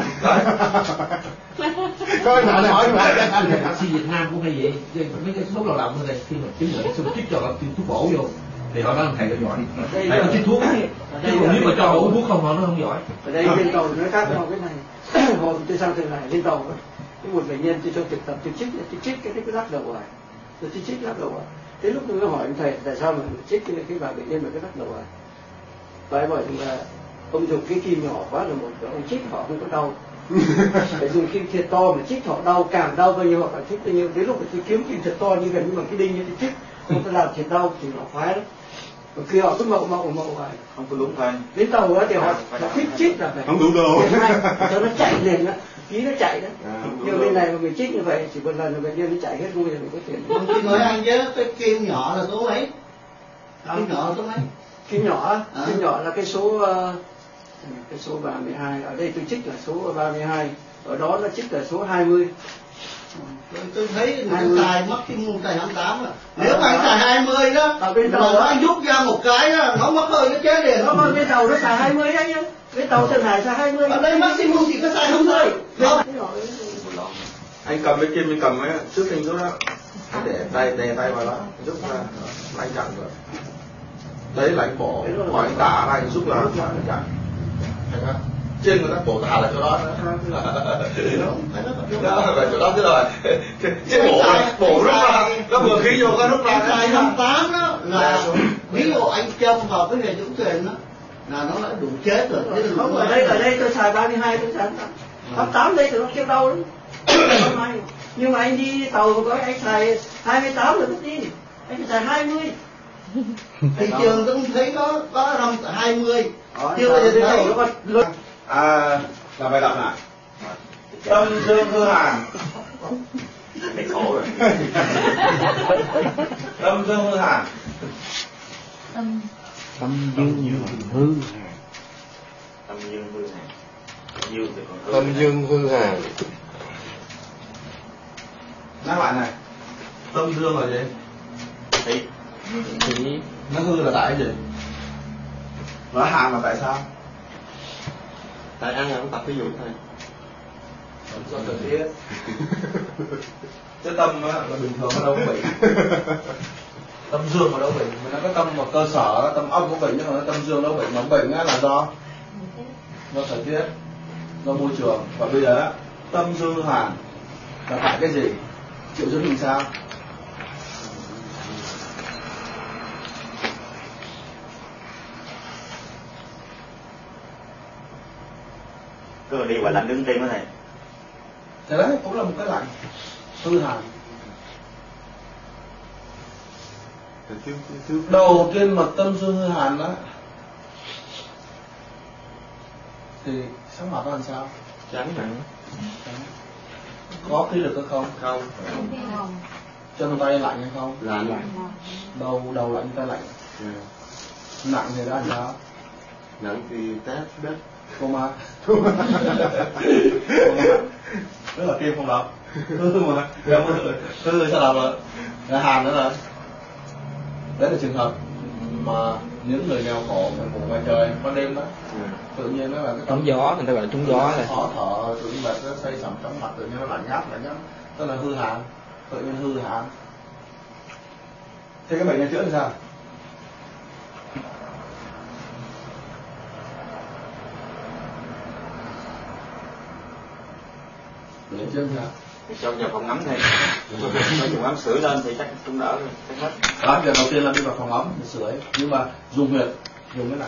Có anh hỏi anh. Bác sĩ Việt Nam cũng hay vậy, mấy cái thuốc lao động này khi mà chứng nhận xong chích cho họ tiêm thuốc bổ vô thì họ nói thầy là giỏi, thầy có chích thuốc, chứ còn nếu mà cho họ uống thuốc không họ nó không giỏi. Ở đây lên tàu nó khác nhau cái này. Hồi tôi sang từ này lên tàu đó, cái một bệnh nhân tôi cho thực tập tôi chích cái lắc đầu ngoài, tôi chích lắc đầu ngoài. Thế lúc tôi mới hỏi ông thầy tại sao mà chích cái bà bệnh nhân mà cái lắc đầu ngoài. Và em bảo là ông dùng cái kim nhỏ quá là một ông chích họ không có đau. Phải dùng kim thiệt to mà chích họ đau, càng đau bao nhiêu họ càng chích bao nhiêu. Đến lúc tôi kiếm kim thật to như gần như bằng cái đinh như tôi chích, không có làm thiệt đau thì họ khoái lắm. Còn khi họ cứ mậu hoài, Không có đúng thôi. đến tàu đó thì họ thích chích là phải không đủ đồ cho nó chạy liền đó, khí nó chạy đó. Nhưng bên này mà mình chích như vậy chỉ một lần là bệnh nhân nó chạy hết luôn rồi mình có tiền. Không chị nói anh chứ cái kim nhỏ là số mấy? Kim nhỏ là số mấy? Kim nhỏ là cái số 32, ở đây tôi trích là số 32, ở đó nó trích là số 20. Tôi thấy người xài mất cái môn xài 28 à. Nếu mà anh xài 20 đó, ở bên mà tàu anh rút ra một cái đó, nó mất hơi nó chết liền. nó bên tàu nó xài 20 đấy nhá, bên tàu Sơn Hải xài 20. Ở đây maximum chỉ có xài 20. Anh cầm cái kim, anh cầm cái trước hình đó, để tay vào đó, giúp là anh chặn rồi. đấy là anh bỏ anh tả này giúp là phải cả trên người ta bổ tả là chỗ đó là chỗ đó tức là trên bổ lúc là nó vừa khí vô cái lúc là 258 đó là ví dụ anh châm vào cái hệ dũng thuyền đó là nó đã đủ chết rồi. Không, ở đây tôi xài 32 tôi xài 88 đây thì nó kêu đau lắm. Nhưng mà anh đi tàu có anh xài 28 là mất đi, anh phải xài 20. Thị trường tôi thấy có 20 chưa bao giờ tôi thấy nó có làm bài đọc này tâm dương hư hàn Thấy khổ rồi. tâm dương hư hàn tâm dương hư Tâm dương hư hàn. Dương thì còn hư. Tâm dương hư hàn. nhắc lại này, tâm dương là gì? Thì Nó hư là tại gì? Nó hàn là tại sao? tại ăn là không tập ví dụ thôi. Do thời tiết. Cái tâm á, là bình thường nó đâu có bị. Tâm dương mà đâu bệnh, mà nó có tâm một cơ sở, tâm âm có bệnh nhưng mà nó tâm dương đâu bệnh, mà bệnh á là do thời tiết, do môi trường. Và bây giờ á, tâm dương hàn là tại cái gì? Triệu chứng mình sao? Cứ đi ngoài lạnh đứng tim đó thầy. Thế đấy cũng là một cái lạnh hư hàn. Đầu tiên mà tâm dương hư hàn đó thì sắc mặt nó làm sao? Trắng hả? Có khí lực hay không? Không. Chân tay lạnh hay không? Lạnh. Đầu lạnh tay lạnh. Nặng thì đã làm sao? Nặng thì tát đất. Coma. Rất là kim không đọc. Hư mà. Hư sao đọc rồi? Là hàn nữa rồi. Đấy là trường hợp mà những người nghèo khổ phải ngủ ngoài trời ban đêm đó, tự nhiên nó là cái trúng gió, người ta gọi là trúng gió này. khó thở, tự nhiên mệt nó say sẩm trong mặt, tự nhiên nó lạnh ngắt, tức là hư hàn, tự nhiên hư hàn. Thế cái bệnh này chữa làm sao? Bệnh chữa làm sao? Cho vào phòng ấm thôi. Cho dùng ấm sưởi lên thì chắc cũng đỡ rồi, chắc hết. Đó, việc đầu tiên là đi vào phòng ấm để sưởi, nhưng mà dùng huyệt, dùng cái này.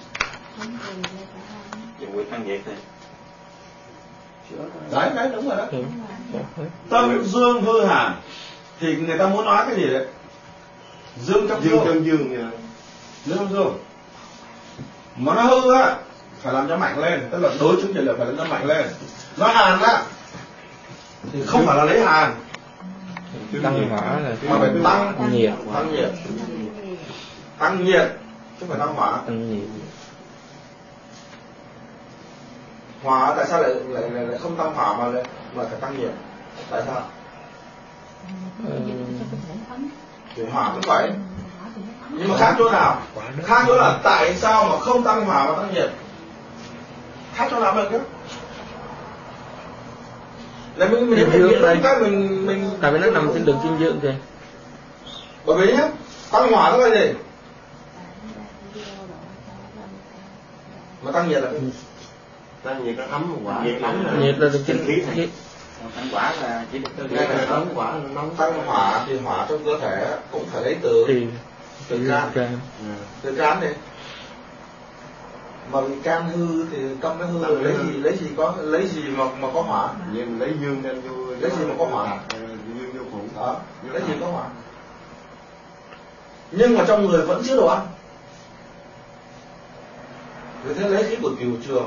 Dùng huyệt tăng nhiệt thôi. Đấy, đúng rồi đó. Tâm dương hư hàn thì người ta muốn nói cái gì đấy? Dương trong dương. Dương trong dương. Mà nó hư á, phải làm cho mạnh lên, tức là đối chứng trị liệu phải làm cho mạnh lên. Nó hàn á thì không phải là lấy hàn, Tăng hỏa là mà phải tăng nhiệt. Tăng nhiệt chứ không phải tăng hỏa. Tăng nhiệt. Hỏa tại sao lại không tăng hỏa mà phải tăng nhiệt? Tại sao? Thì hỏa cũng vậy. Nhưng mà khác chỗ nào? Khác chỗ là tại sao mà không tăng hỏa mà tăng nhiệt? Khác chỗ nào được chứ? Là mình Tại vì nó nằm trên đường dinh dưỡng kìa. bởi vì nhá, tăng hỏa tức là gì? Mà tăng nhiệt là cái gì? Tăng nhiệt nó ấm quả. Nhiệt là được trên khí khí. Tăng quả là chỉ được Ấm quả nó nóng. Tăng hỏa thì hỏa trong cơ thể cũng phải lấy từ can. Từ can đi. Mà bị can hư thì tâm nó hư rồi lấy gì mà có hỏa? Nhưng lấy dương lên vô. Lấy gì mà có hỏa? Dương vô phụ. Đó, lấy gì có hỏa? Nhưng mà trong người vẫn chứa đồ ăn. Vì thế lấy khí của tiểu trường,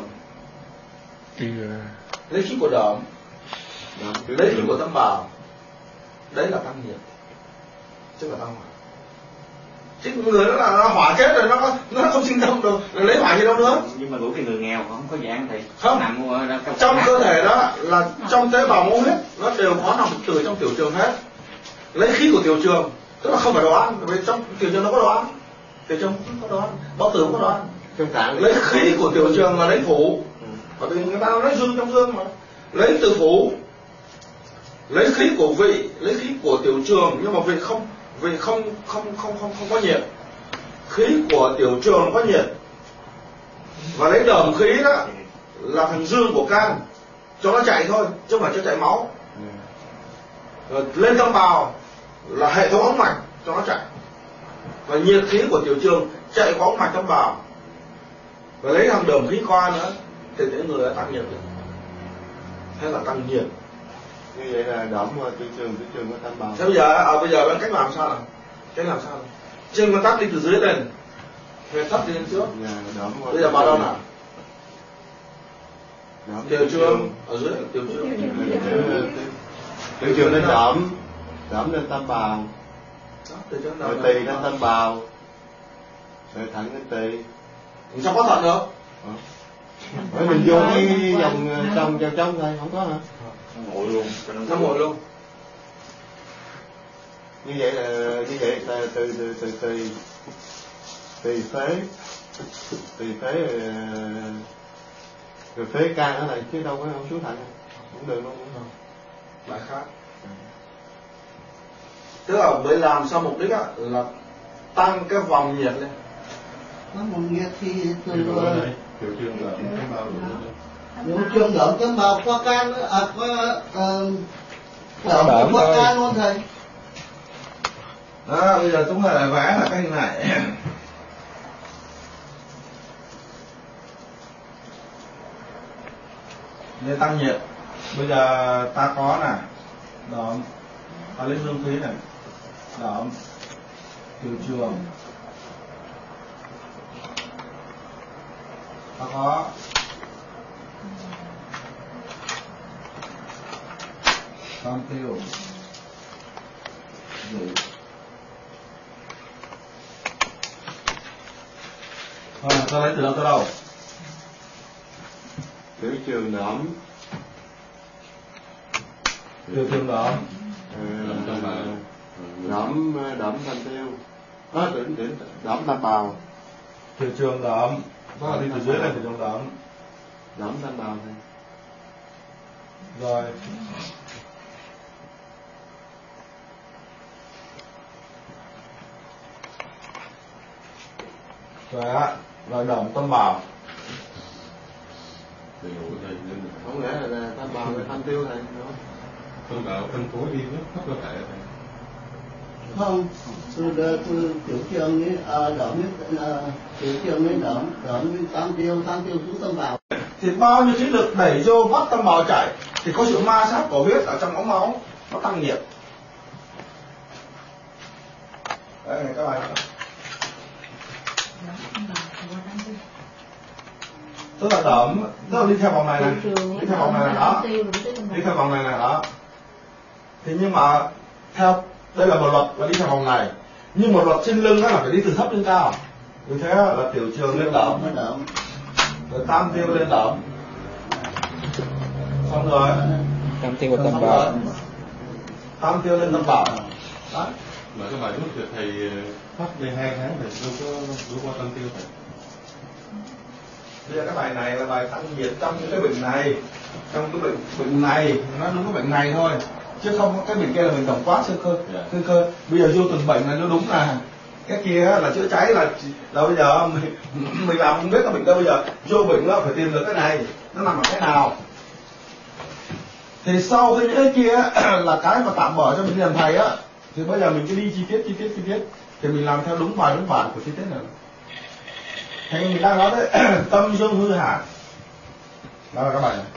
lấy khí của đờm, lấy khí của tâm bào, đấy là tăng nhiệt, chứ là tăng hỏa. Chứ người nó là hỏa chết rồi, nó không sinh tâm được, lấy hỏa gì đâu nữa. Nhưng mà bởi vì người nghèo không có dạng thì không nằm trong cơ thể đó là trong tế bào máu huyết nó đều có nằm từ trong tiểu trường hết. Lấy khí của tiểu trường, tức là không phải đồ ăn, bởi vì trong tiểu trường nó có đồ ăn, tiểu trường không có đồ ăn, bao tử không có đồ ăn. Lấy khí của tiểu trường là lấy phủ, bởi vì người ta nói dương trong dương mà, lấy từ phủ, lấy khí của vị, lấy khí của tiểu trường, nhưng mà vị không có nhiệt. khí của tiểu trường có nhiệt, và lấy đờm khí đó là thành dương của can cho nó chạy thôi, chứ không phải cho chạy máu. Rồi lên tâm bào là hệ thống ống mạch cho nó chạy, và nhiệt khí của tiểu trường chạy qua ống mạch tâm bào, và lấy thằng đờm khí qua nữa thì những người đã tăng nhiệt được, hay là tăng nhiệt. Như vậy là đỏm tiểu trường có tâm bào. Thế bây giờ cách làm sao nào? Cách làm sao nào? Trên con tắt đi từ dưới lên, về tắt đi lên trước. Bây giờ vào đâu nào? Tiểu trường ở dưới, tiểu trường lên đỏm lên tâm bào, rồi tỳ lên tâm bào, rồi thận lên tỳ. Sao có thận được? Bởi mình vô cái vòng trong thôi, không có hả? Ngồi luôn, nó ngồi luôn. Như vậy từ tỳ phế rồi phế can ở này, chứ đâu có không xuống thận, cũng được luôn, đúng không? Lại khác. Tức là mới làm sao mục đích á là tăng cái vòng nhiệt lên. Nó vòng nhiệt thì từ tiểu trường đợm tâm bào. tiểu trường đợm tâm bào qua can đợm qua can luôn thầy. Đó, bây giờ chúng ta lại vẽ là cái hình này. Để tăng nhiệt. Bây giờ ta có nè, đờm, ta lấy dương khí này, đờm, tiểu trường, ta có tam tiêu, ta lấy từ đâu tới đâu? Tiểu trường đỏm, tiểu trường đỏm, đỏm thanh tiêu, đỏm tam bào, tiểu trường đỏm, đó đi từ dưới lên tiểu trường đỏm, đỏm tam bào này. Rồi rồi đờm tâm bào. Không lẽ là tam bào với thanh tiêu này đúng không? Tâm bào phân phối đi hết cơ thể này. Không, từ tiểu trường ấy đỏm tiểu trường ấy đỏm với tam tiêu xuống tâm bào. Thì bao nhiêu khí lực đẩy vô bắt tâm bào chạy thì có sự ma sát của huyết ở trong ống máu, nó tăng nhiệt. Đấy này các bạn. Tức là đờm, tức là đi theo vòng này này, đi theo vòng này là đó, đi theo vòng này là đó. Thì nhưng mà theo đây là một luật là đi theo vòng này, nhưng một luật trên lưng đó là phải đi từ thấp lên cao. Vì thế là tiểu trường lên đờm, rồi tam tiêu lên đờm, xong rồi tam tiêu và tâm bào, tam tiêu lên tâm bào. Đó. Mà cái bài thuốc thì thầy phát đây 2 tháng thì đâu có qua tâm tiêu thầy. Bây giờ cái bài này là bài tăng nhiệt trong cái bệnh này, trong cái bệnh này nó đúng cái bệnh này thôi, chứ không cái bệnh kia là bệnh tổng quát sơ cơ. Bây giờ vô từng bệnh này nó đúng là cái kia là chữa cháy là bây giờ mình làm không biết cái bệnh đâu, bây giờ vô bệnh nó phải tìm được cái này nó nằm ở cái nào. Thì sau khi những cái kia là cái mà tạm bỏ cho mình làm thầy á, thì bây giờ mình cứ đi chi tiết thì mình làm theo đúng bài đúng bản của chi tiết này. Thì mình đang nói đấy tâm dương hư hại, đó là các bài này.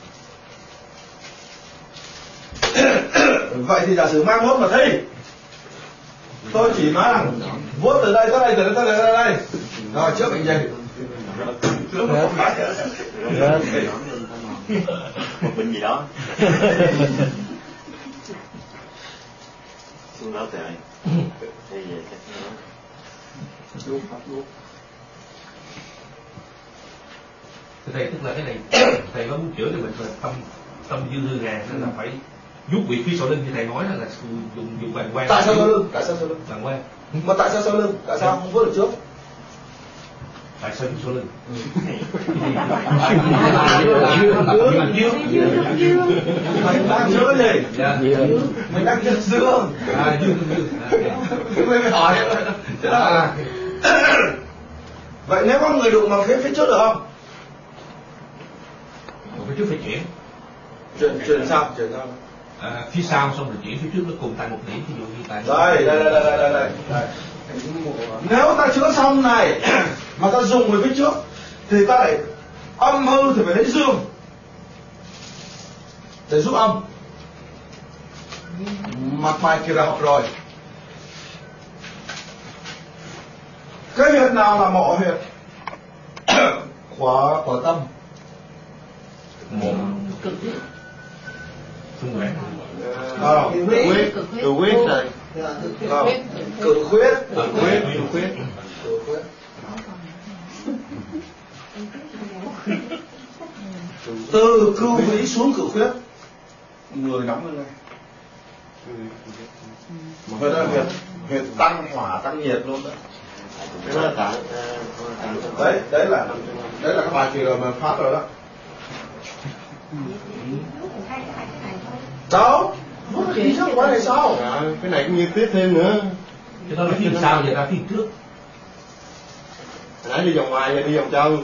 Vậy thì giả sử mai mốt mà thi, tôi chỉ nói rằng vuốt từ đây tới đây, từ đây tới đây, rồi trước bệnh gì? Một bệnh gì đó. Xuống đó từ đây. Thì chắc nó thầy tức là cái này thầy nó muốn chữa cho mình là tâm dư hư hàn nên là phải rút vị phía sau lưng như thầy nói là dùng bàng quang. Tại sao sau lưng? Bàng quang. Mà tại sao sau lưng? Tại sao không vớt được trước? Tại sao sau lưng? Mình đang chữa gì? Mình đang chữa dương. Dương. Mình mới hỏi. Thế đó là Vậy nếu có người đụng vào phía trước được không? Phía trước phải chuyển. Chuyển sao? Phía sau xong rồi chuyển phía trước nó cùng tại một điểm, ví dụ như tại đây. Nếu ta chữa xong này mà ta dùng về phía trước thì ta lại âm hư thì phải lấy dương để giúp âm. Mặt bài kia đã học rồi. Cái huyệt nào là mộ huyệt? Khóa tâm. Một xung quanh. Cự huyết rồi. Cự huyết. Từ cưu vĩ xuống cự huyết. Người nóng lên này. Huyệt đó là huyệt tăng hỏa tăng nhiệt luôn đó. Đấy là các bài kỳ rồi mà phát rồi đó. Đâu? Cái trước quá này sao? Cái này cũng như tiếp thêm nữa. Cái đó là phía sau giờ ra phía trước. Nãy đi vòng ngoài giờ đi vòng trong.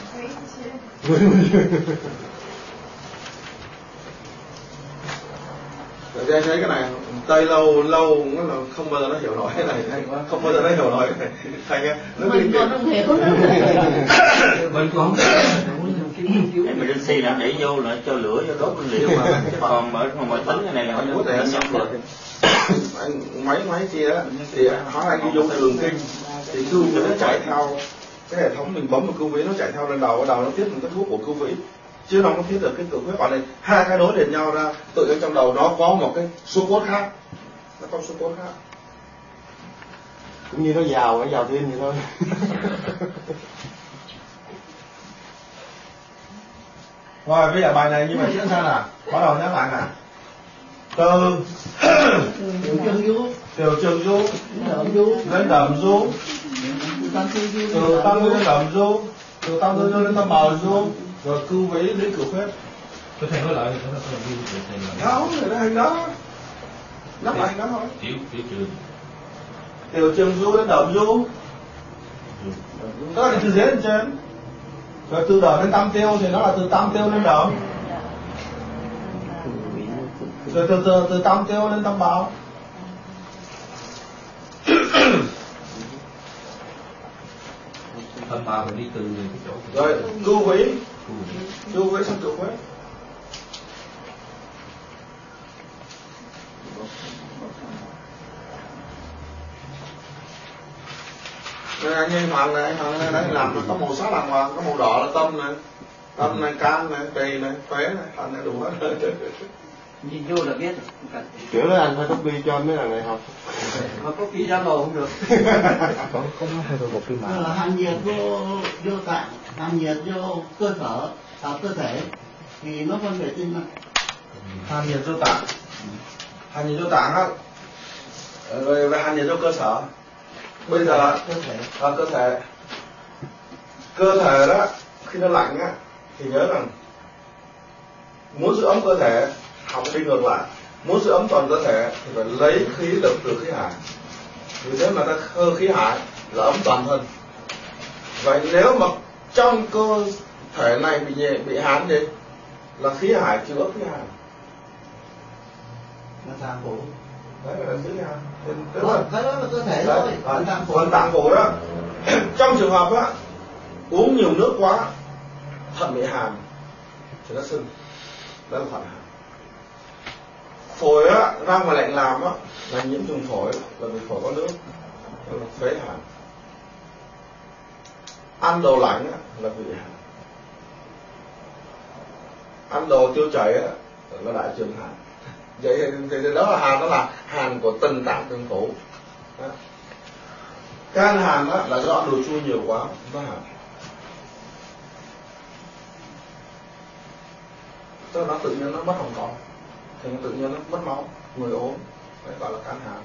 Rồi thấy cái này tay lâu nó là không bao giờ nó hiểu nổi cái này, không bao giờ nó hiểu nổi cái này. Thành ra mình còn không hiểu. Mình còn mình xì là để vô lại cho lửa cho đốt nguyên liệu mà còn mở tính cái này là nó có thể xong rồi. Máy kia á thì hỏi anh đi vô đường kinh thì cưu vĩ nó chạy theo cái hệ thống, mình bấm vào cưu vĩ nó chạy theo lên đầu, nó tiếp một cái thuốc của cưu vĩ chứ nó không thiết được cái cự huyết. Còn này hai cái nối liền nhau ra, tự nhiên trong đầu nó có một cái số cốt khác, nó có số cốt khác, cũng như nó vào thêm vậy thôi. Rồi bây giờ bài này như vậy diễn sao nào? Bắt đầu nhắc lại nào. Từ tiểu trường du đến đầm du, từ tâm du đến đầm du, từ tâm du đến tâm bào du, rồi cưu vĩ đến cự huyết. Tôi thầy nói lại thì nó là như thầy Đó, người ta hình đó. Nhắc lại hình đó thôi. Tiểu trường. Tiểu trường du đến đầm du. Đó là từ dưới lên trên. Rồi từ đầm đến tam tiêu thì nó là từ tam tiêu lên đầm. Rồi từ tam tiêu lên tam bào. Tâm bào mình đi từ cái chỗ. Rồi cưu vĩ sang cự huyết. Anh em Hoàng này đang làm nó có màu sắc đàng hoàng, có màu đỏ là tâm này, can này, tỳ này, phế này, thành này đủ hết. Nhìn vô là biết. Kiểu đó anh phải copy cho mấy thằng này học. Mà copy ra lồ không được. Có hai rồi một phim mà. Hàn nhiệt vô tạng, hàn nhiệt vô cơ sở, cơ thể thì nó phân vệ tinh mà. Hàn nhiệt vô tạng á. Rồi về hàn nhiệt vô cơ sở. Bây giờ cơ thể đó khi nó lạnh á thì nhớ rằng muốn giữ ấm cơ thể học đi ngược lại, muốn giữ ấm toàn cơ thể thì phải lấy khí lực từ khí hải, vì thế mà ta khơ khí hải là ấm toàn thân. Vậy nếu mà trong cơ thể này bị hàn gì là khí hải chứa ấm khí hải, Nó tạng phủ. đấy là khí hải. Thế đó là cơ thể thôi. Còn tạng phủ đó trong trường hợp á uống nhiều nước quá thận bị hàn thì nó sưng, đó là thận hàn. Phổi á ra ngoài lạnh làm á là nhiễm trùng phổi, là vì phổi có nước, đó là phế hàn. Ăn đồ lạnh á là bị hàn, ăn đồ tiêu chảy á là đại trường hàn. Vậy thì đó là hàn, đó là hàn của từng tạng từng phủ. Can hàn đó là do ăn đồ chua nhiều quá nó hàn. Tức là nó tự nhiên nó mất hồng cầu, thì tự nhiên nó mất máu, người ốm, đấy gọi là can hàn.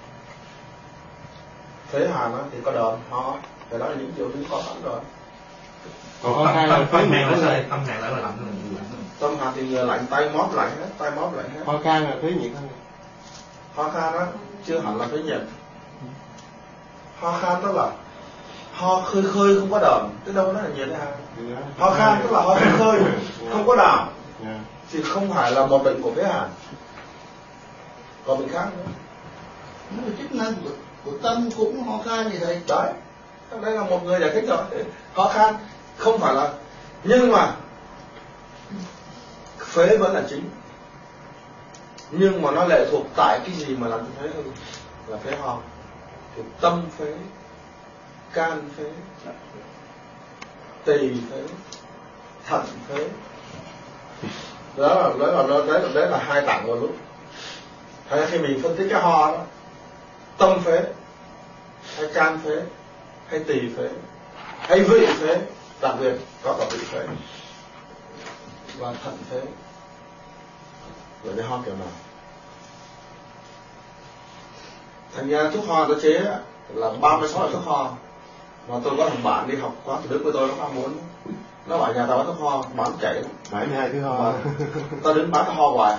Phế hàn đó thì có đờm, ho, cái đó là những triệu chứng có sẵn rồi. Còn tâm hàn là tâm hàn lại là lạnh. Tâm hàn thì người lạnh, tay móp lạnh hết, Ho khan là phế nhiệt không? Ho khan đó chưa hẳn là phế nhiệt. Ho khan tức là ho khơi khơi không có đờm, tức đâu nó là nhiệt đấy hả? Ho khan tức là ho khơi khơi không có đờm thì không phải là một bệnh của phế hàn, còn bệnh khác nữa. nó là chức năng của tâm cũng ho khan gì thầy. Đấy, đây là một người giải thích rồi. Ho khan không phải là, nhưng mà phế vẫn là chính, nhưng mà nó lệ thuộc tại cái gì mà làm cho phế hư, là phế ho, thì tâm phế, can phế, tỳ phế, thận phế. Đấy là hai tạng một lúc. Hay khi mình phân tích cái ho đó, tâm phế hay can phế hay tỳ phế hay vị phế, đặc biệt có cả vị phế và thận phế. Rồi để ho kiểu nào? Thành ra thuốc ho nó chế là 36 loại thuốc ho, mà tôi có thằng bạn đi học khóa từ Đức với tôi, nó không muốn, nó bảo nhà tao bán thuốc ho bán chảy 72 thứ ho. Tao đến bán ho hoài.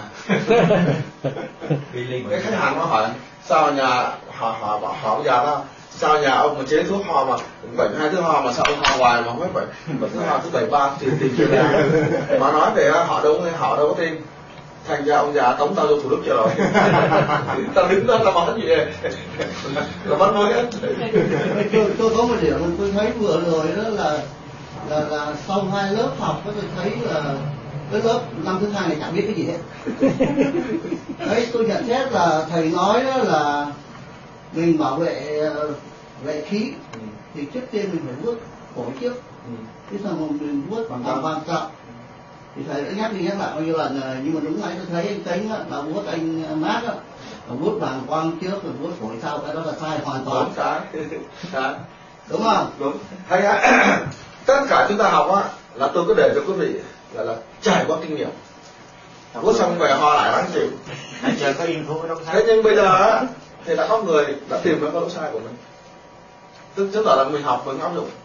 Cái khách hàng nó hỏi sao nhà họ già đó, sao nhà ông mà chế thuốc ho mà 72 thứ ho mà sao ông ho hoài mà không hết vậy, thứ ho thứ 73 thì tìm chưa ra. Mà nói về họ đâu có tin. Thành ra ông già tống tao vô Thủ Đức cho rồi. Tao đứng đó tao nói gì là bắt nói hết. Tôi có một điểm mà tôi thấy vừa rồi đó là sau 2 lớp học tôi thấy là cái lớp năm thứ 2 này chẳng biết cái gì hết. Đấy, tôi nhận xét là thầy nói đó là mình bảo vệ khí thì trước tiên mình phải vuốt phổi trước, cái xong rồi mình vuốt bằng quan trọng. Thì thầy đã nhắc đi nhắc lại bao nhiêu lần rồi, nhưng mà đúng nãy tôi thấy anh Tính á, là vuốt anh Mát á, vuốt bàng quang trước rồi vuốt phổi sau, cái đó là sai hoàn toàn. Đúng không? Đúng. Hay tất cả chúng ta học á là tôi có để cho quý vị là trải qua kinh nghiệm. Vuốt xong về ho lại đáng chịu. Giờ có info cái đâu sai. Thế nhưng bây giờ á thì đã có người đã tìm ra cái lỗi sai của mình. Tức là mình học mình áp dụng.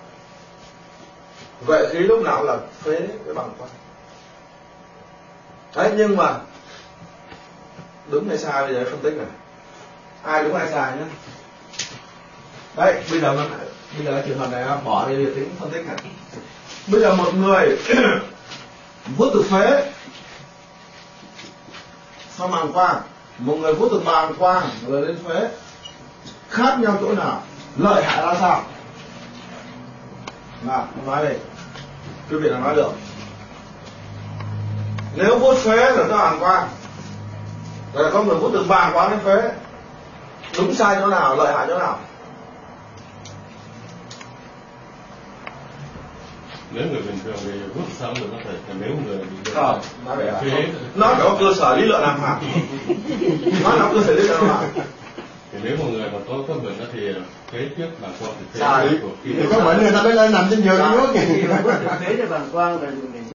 Vệ khí lúc nào là phế cái bàng quang. Đấy, nhưng mà đúng hay sai bây giờ phân tích này, ai đúng ai sai nhé. Đấy, bây giờ cái trường hợp này bỏ đi tính phân tích này. Bây giờ một người vuốt từ phế sang bàng quang, một người vuốt từ bàng quang rồi lên phế, khác nhau chỗ nào, lợi hại ra sao? Nào, nói đi, quý vị nào nói được. Nếu vuốt phế rồi tới bàng quang, rồi có người vuốt từ bàng quang đến phế, đúng sai chỗ nào, lợi hại chỗ nào? Nếu người bình thường thì vuốt sao được có thể, nếu người bị không, nói phải có cơ sở lý luận làm hả? Nói nó cơ sở lý luận làm hả? Thì nếu một người mà có bệnh đó thì kế tiếp bàng quang thì có bệnh người ta mới lên nằm trên giường vuốt kìa. Phế cho bàng quang là dùng để